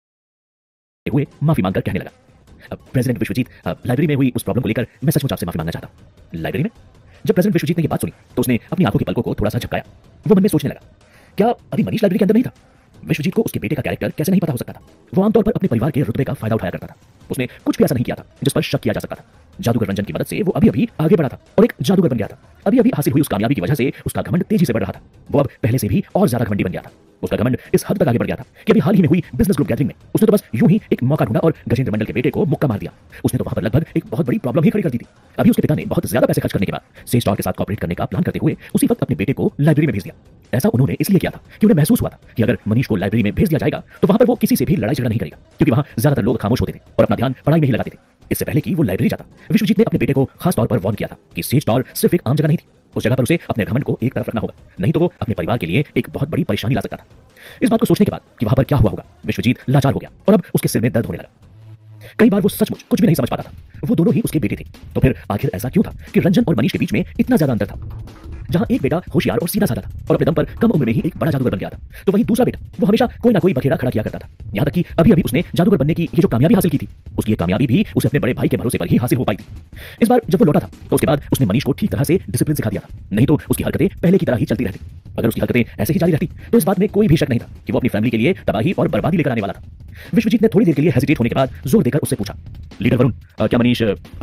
हुए माफी मांगकर कहने लगा, प्रेसिडेंट विश्वजीत, लाइब्रेरी में हुई उस प्रॉब्लम को लेकर मैं सचमुच आपसे माफी मांगना चाहता हूं। लाइब्रेरी में? जब प्रेसिडेंट विश्वजीत ने ये बात सुनी तो उसने अपनी आंखों की पलकों को थोड़ा सा झपकाया। वो मन में सोचने लगा, क्या अभी मनीष लाइब्रेरी के अंदर नहीं था? विश्वजीत को उसके बेटे का कैरेक्टर कैसे नहीं पता हो सकता था? वो आमतौर पर अपने परिवार के रुतबे का फायदा उठाया करता था। उसने कुछ भी ऐसा नहीं किया था जिस पर शक किया जा सकता था। जादूगर रंजन की मदद से वो अभी अभी आगे बढ़ा था और एक जादूगर बन गया था। अभी अभी हासिल हुई उस कामयाबी की वजह से उसका घमंड तेजी से बढ़ रहा था। वो अब पहले से भी और ज्यादा घमंडी बन गया था। उसका घमंड इस हद तक आगे बढ़ गया था कि अभी हाल ही में हुई बिजनेस ग्रुप गैदरिंग में उसने तो बस यूं ही एक मौका ढूंढा और गजेंद्र मंडल के बेटे को मुक्का मार दिया। उसने तो वहां पर लगभग एक बहुत बड़ी प्रॉब्लम ही खड़ी कर दी थी। अभी उसके पिता ने बहुत ज्यादा पैसे खर्च करने के बाद से स्टॉर के साथ कॉपरेट करने का प्लान करते हुए उसी वक्त अपने बेटे को लाइब्रेरी में भेज दिया। ऐसा उन्होंने इसलिए किया था कि उन्हें महसूस हुआ था कि अगर मनीष को लाइब्रेरी में भेज दिया जाएगा तो वहां पर वो किसी से भी लड़ाई झगड़ा नहीं करेगा, क्योंकि वहां ज्यादातर लोग खामोश होते थे और अपना ध्यान पढ़ाई में ही लगाते थे। इससे पहले कि वो लाइब्रेरी जाता, विश्वजीत ने अपने बेटे को खास तौर पर वार्न किया था कि सेज स्टॉर सिर्फ एक आम जगह नहीं थी। उस जगह पर उसे अपने घमंड को एक तरफ रखना होगा, नहीं तो वो अपने परिवार के लिए एक बहुत बड़ी परेशानी ला सकता था। इस बात को सोचने के बाद कि वहां पर क्या हुआ होगा, विश्वजीत लाचार हो गया और अब उसके सिर में दर्द होने लगा। कई बार वो सचमुच कुछ भी नहीं समझ पाता था। वो दोनों ही उसके बेटे थे, तो फिर आखिर ऐसा क्यों था कि रंजन और मनीष के बीच में इतना ज्यादा अंतर था? जहां एक बेटा होशियार और सीधा साधा था और अपने दम पर कम उम्र में ही एक बड़ा जादूगर बन गया था, तो वहीं दूसरा बेटा वो हमेशा कोई ना कोई बखेड़ा खड़ा किया करता था। यहां तक कि अभी अभी उसने जादूगर बनने की ये जो कामयाबी हासिल की थी, उसकी ये कामयाबी भी उसे अपने बड़े भाई के भरोसे पर ही हासिल हो पाई थी। इस बार जब वो लौटा था तो उसके बाद उसने मनीष को ठीक तरह से डिसिप्लिन सिखा दिया था, नहीं तो उसकी हरकतें पहले की तरह ही चलती रहती। अगर उसकी हरकतें ऐसे ही जारी रहती तो इस बात में कोई भी शक नहीं था कि वो अपनी फैमिली के लिए तबाही और बर्बादी लेकर आने वाला था। विश्वजीत ने थोड़ी देर के लिए हेजिटेट होने के बाद जोर देकर उससे पूछा, लीडर वरुण, क्या Manish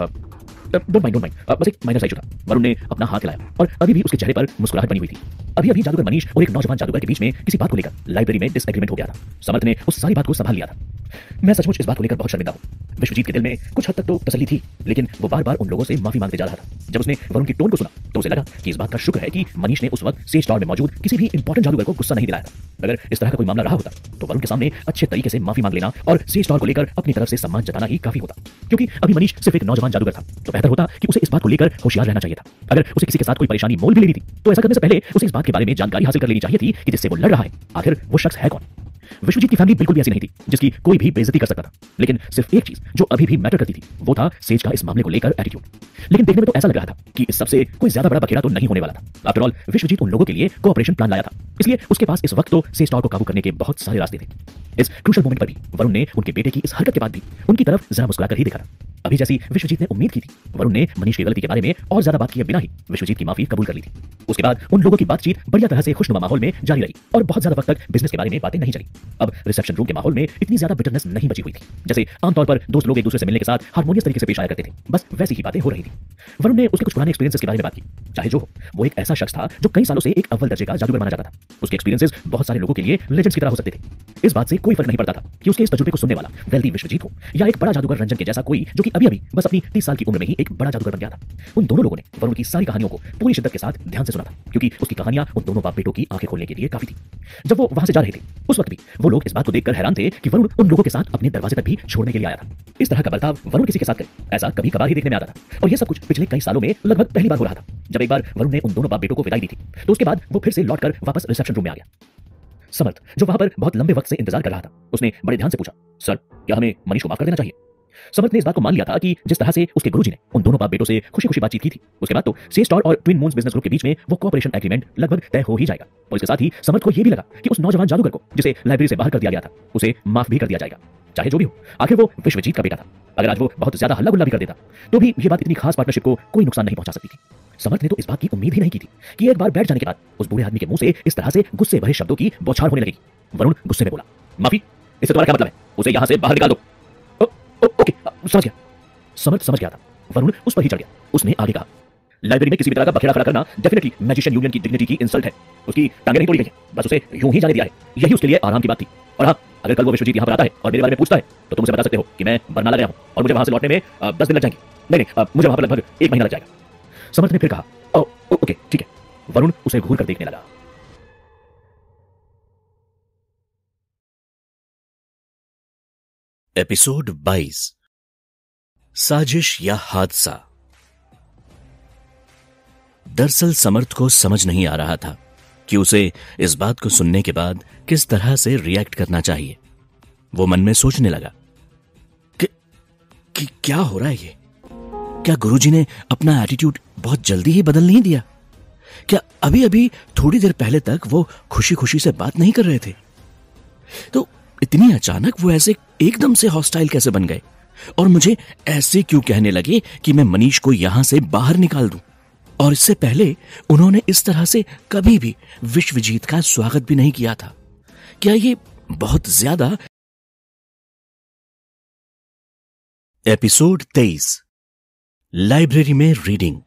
don't mind don't mind बस एक माइनर सा इशू था। वरुण ने अपना हाथ हिलाया और अभी भी उसके चेहरे पर मुस्कुराहट बनी हुई थी। अभी अभी जादूगर मनीष और एक नौजवान जादूगर के बीच में किसी बात को लेकर लाइब्रेरी में डिसएग्रीमेंट हो गया था। समर्थ ने उस सारी बात को संभाल लिया था। मैं सचमुच इस बात को लेकर बहुत शर्मिंदा हूं। विश्वजीत के दिल में कुछ हद तक तो तसल्ली थी, लेकिन वो बार बार उन लोगों से माफी मांगते जा रहा था। जब उसने वरुण की टोन को सुना तो उसे लगा कि इस बात का शुक्र है कि मनीष ने उस वक्त सेज स्टॉर में मौजूद किसी भी इंपॉर्टेंट जादूगर को गुस्सा नहीं दिलाया था। अगर इस तरह का कोई मामला रहा होता तो वरुण के सामने अच्छे तरीके से माफी मांग लेना और सेज स्टॉर को लेकर अपनी तरफ से सम्मान जताना ही काफी होता, क्योंकि अभी मनीष सिर्फ एक नौजवान जादूगर था। तो बेहतर होता कि उसे इस बात को लेकर होशियार रहना चाहिए था। अगर उसे किसी के साथ कोई परेशानी मोल भी लेनी थी तो ऐसा करने से पहले उसे इस बात के बारे में जानकारी हासिल कर लेनी चाहिए थी कि जिससे वो लड़ रहा है आखिर वो शख्स है कौन। विश्वजीत की फैमिली बिल्कुल भी ऐसी नहीं थी जिसकी कोई भी बेइज्जती कर सकता था, लेकिन सिर्फ एक चीज जो अभी भी मैटर करती थी वो था सेज का इस मामले को लेकर एटीट्यूड। लेकिन देखने में तो ऐसा लग रहा था कि इस सबसे कोई ज्यादा बड़ा बखेड़ा तो नहीं होने वाला था। आफ्टर ऑल विश्वजीत उन लोगों के लिए कोऑपरेशन प्लान लाया था, इसलिए उसके पास इस वक्त तो सेज स्टॉर को काबू करने के बहुत सारे रास्ते थे। इस क्रूशियल मोमेंट पर भी वरुण ने उनके बेटे की इस हरकत के बाद भी उनकी तरफ जरा मुस्कुराकर ही देखा था। अभी जैसी विश्वजीत ने उम्मीद की थी, वरुण ने मनीष की गलती के बारे में और ज्यादा बात किए बिना ही विश्वजीत की माफी कबूल कर ली थी। उसके बाद उन लोगों की बातचीत बढ़िया तरह से खुशनुमा माहौल में जारी रही और बहुत ज्यादा वक्त तक बिजनेस के बारे में बातें नहीं चली। अब रिसेप्शन रूम के माहौल में इतनी ज्यादा बिटरनेस नहीं बची हुई थी। जैसे आमतौर पर दोस्त लोग एक दूसरे से मिलने के साथ हार्मोनियस तरीके से पेश आया करते थे, बस वैसी ही बातें हो रही थी। वरुण ने उसके कुछ पुराने एक्सपीरियंसेस के बारे में बात की। चाहे जो हो, वो एक ऐसा शख्स था जो कई सालों से एक अव्वल दर्जे का जादूगर माना जाता था। उसके एक्सपीरियंसेस बहुत सारे लोगों के लिए लेजेंड्स की तरह हो सकते थे। इस बात से कोई फर्क नहीं पड़ता था कि उसके इस तजुर्बे को सुनने वाला वेल्दी विश्वजीत हो या एक बड़ा जादूगर रंजन के जैसा कोई जो कि अभी अभी बस अपनी तीस साल की उम्र में ही एक बड़ा जादूगर बन गया था। उन दोनों लोगों ने वरुण की सारी कहानियों को पूरी शिद्दत के साथ ध्यान से सुना था, क्योंकि उसकी कहानियां उन दोनों बाप बेटों की आंखें खोलने के लिए काफी थी। जब वो वहां से जा रहे थे उस वक्त भी वो लोग इस बात को देखकर हैरान थे कि वरुण उन लोगों के साथ अपने दरवाजे तक भी छोड़ने के लिए आया था। इस तरह का बर्ताव वरुण किसी के साथ करे ऐसा कभी कभार ही देखने में आता था, और यह सब कुछ पिछले कई सालों में लगभग पहली बार हो रहा था। जब एक बार वरुण ने उन दोनों बाप बेटों को विदाई दी थी तो उसके बाद वो फिर से लौटकर वापस रिसेप्शन रूम में आ गया। समर्थ, जो वहां पर बहुत लंबे वक्त से इंतजार कर रहा था, उसने बड़े ध्यान से पूछा, सर क्या हमें मनीष को माफ कर देना चाहिए? समर्थ ने इस बात को मान लिया था कि जिस तरह से उसके गुरुजी ने उन दोनों बाप बेटों से खुशी खुशी बातचीत की थी, उसके बाद तो सेज स्टॉर और ट्विन मून्स बिजनेस ग्रुप के बीच में वो कोऑपरेशन एग्रीमेंट लगभग तय हो ही जाएगा। और इसके साथ ही समर्थ को यह भी लगा कि उस नौजवान जादूगर को जिसे लाइब्रेरी से बाहर कर दिया गया था उसे माफ भी कर दिया जाएगा। चाहे जो भी हो, आखिर वो विश्वजीत का बेटा था। अगर आज वो बहुत ज्यादा हल्ला गुल्ला भी कर देता तो भी ये बात इतनी खास पार्टनरशिप को कोई नुकसान नहीं पहुंचा सकती थी। समर्थ ने तो इस बात की उम्मीद ही नहीं की थी कि एक बार बैठ जाने के बाद उस बूढ़े आदमी के मुंह से इस तरह से गुस्से भरे शब्दों की बौछार होने लगेगी। वरुण गुस्से में बोला, माफी? इससे तुम्हारा क्या मतलब है? उसे यहां से बाहर निकाल दो। ओ, ओ, ओके, समझ गया। समर्थ समझ गया था। वरुण उस पर ही चढ़ गया। उसने आगे कहा, लाइब्रेरी में किसी भी तरह का बखेड़ा खड़ा करना डेफिनेटली मैजिशियन यूनियन की डिग्निटी की इंसल्ट है। उसकी टांगें नहीं तोड़ी गई हैं, बस उसे यूं ही जाने दिया है। यही उसके लिए आराम की बात थी। और हाँ, अगर कल वो विश्वजीत यहाँ पर आता है और मेरे बारे में पूछता है तो तुम उसे बता सकते हो कि मैं बरनाला गया हूँ और मुझे वहां से लौटने में दस दिन लग जाएंगे। नहीं नहीं, आ, मुझे वहां पर लगभग एक महीना लग जाएगा। समर्थ ने फिर कहा, ओ, ओ, ओके ठीक है। वरुण उसे घूर कर देखने लगा। एपिसोड बाईस, साजिश या हादसा। दरअसल समर्थ को समझ नहीं आ रहा था कि उसे इस बात को सुनने के बाद किस तरह से रिएक्ट करना चाहिए। वो मन में सोचने लगा कि, कि क्या हो रहा है ये? क्या गुरुजी ने अपना एटीट्यूड बहुत जल्दी ही बदल नहीं दिया? क्या अभी अभी थोड़ी देर पहले तक वो खुशी खुशी से बात नहीं कर रहे थे? तो इतनी अचानक वो ऐसे एकदम से हॉस्टाइल कैसे बन गए? और मुझे ऐसे क्यों कहने लगे कि मैं मनीष को यहां से बाहर निकाल दूं? और इससे पहले उन्होंने इस तरह से कभी भी विश्वजीत का स्वागत भी नहीं किया था। क्या ये बहुत ज्यादा? एपिसोड तेईस, लाइब्रेरी में रीडिंग।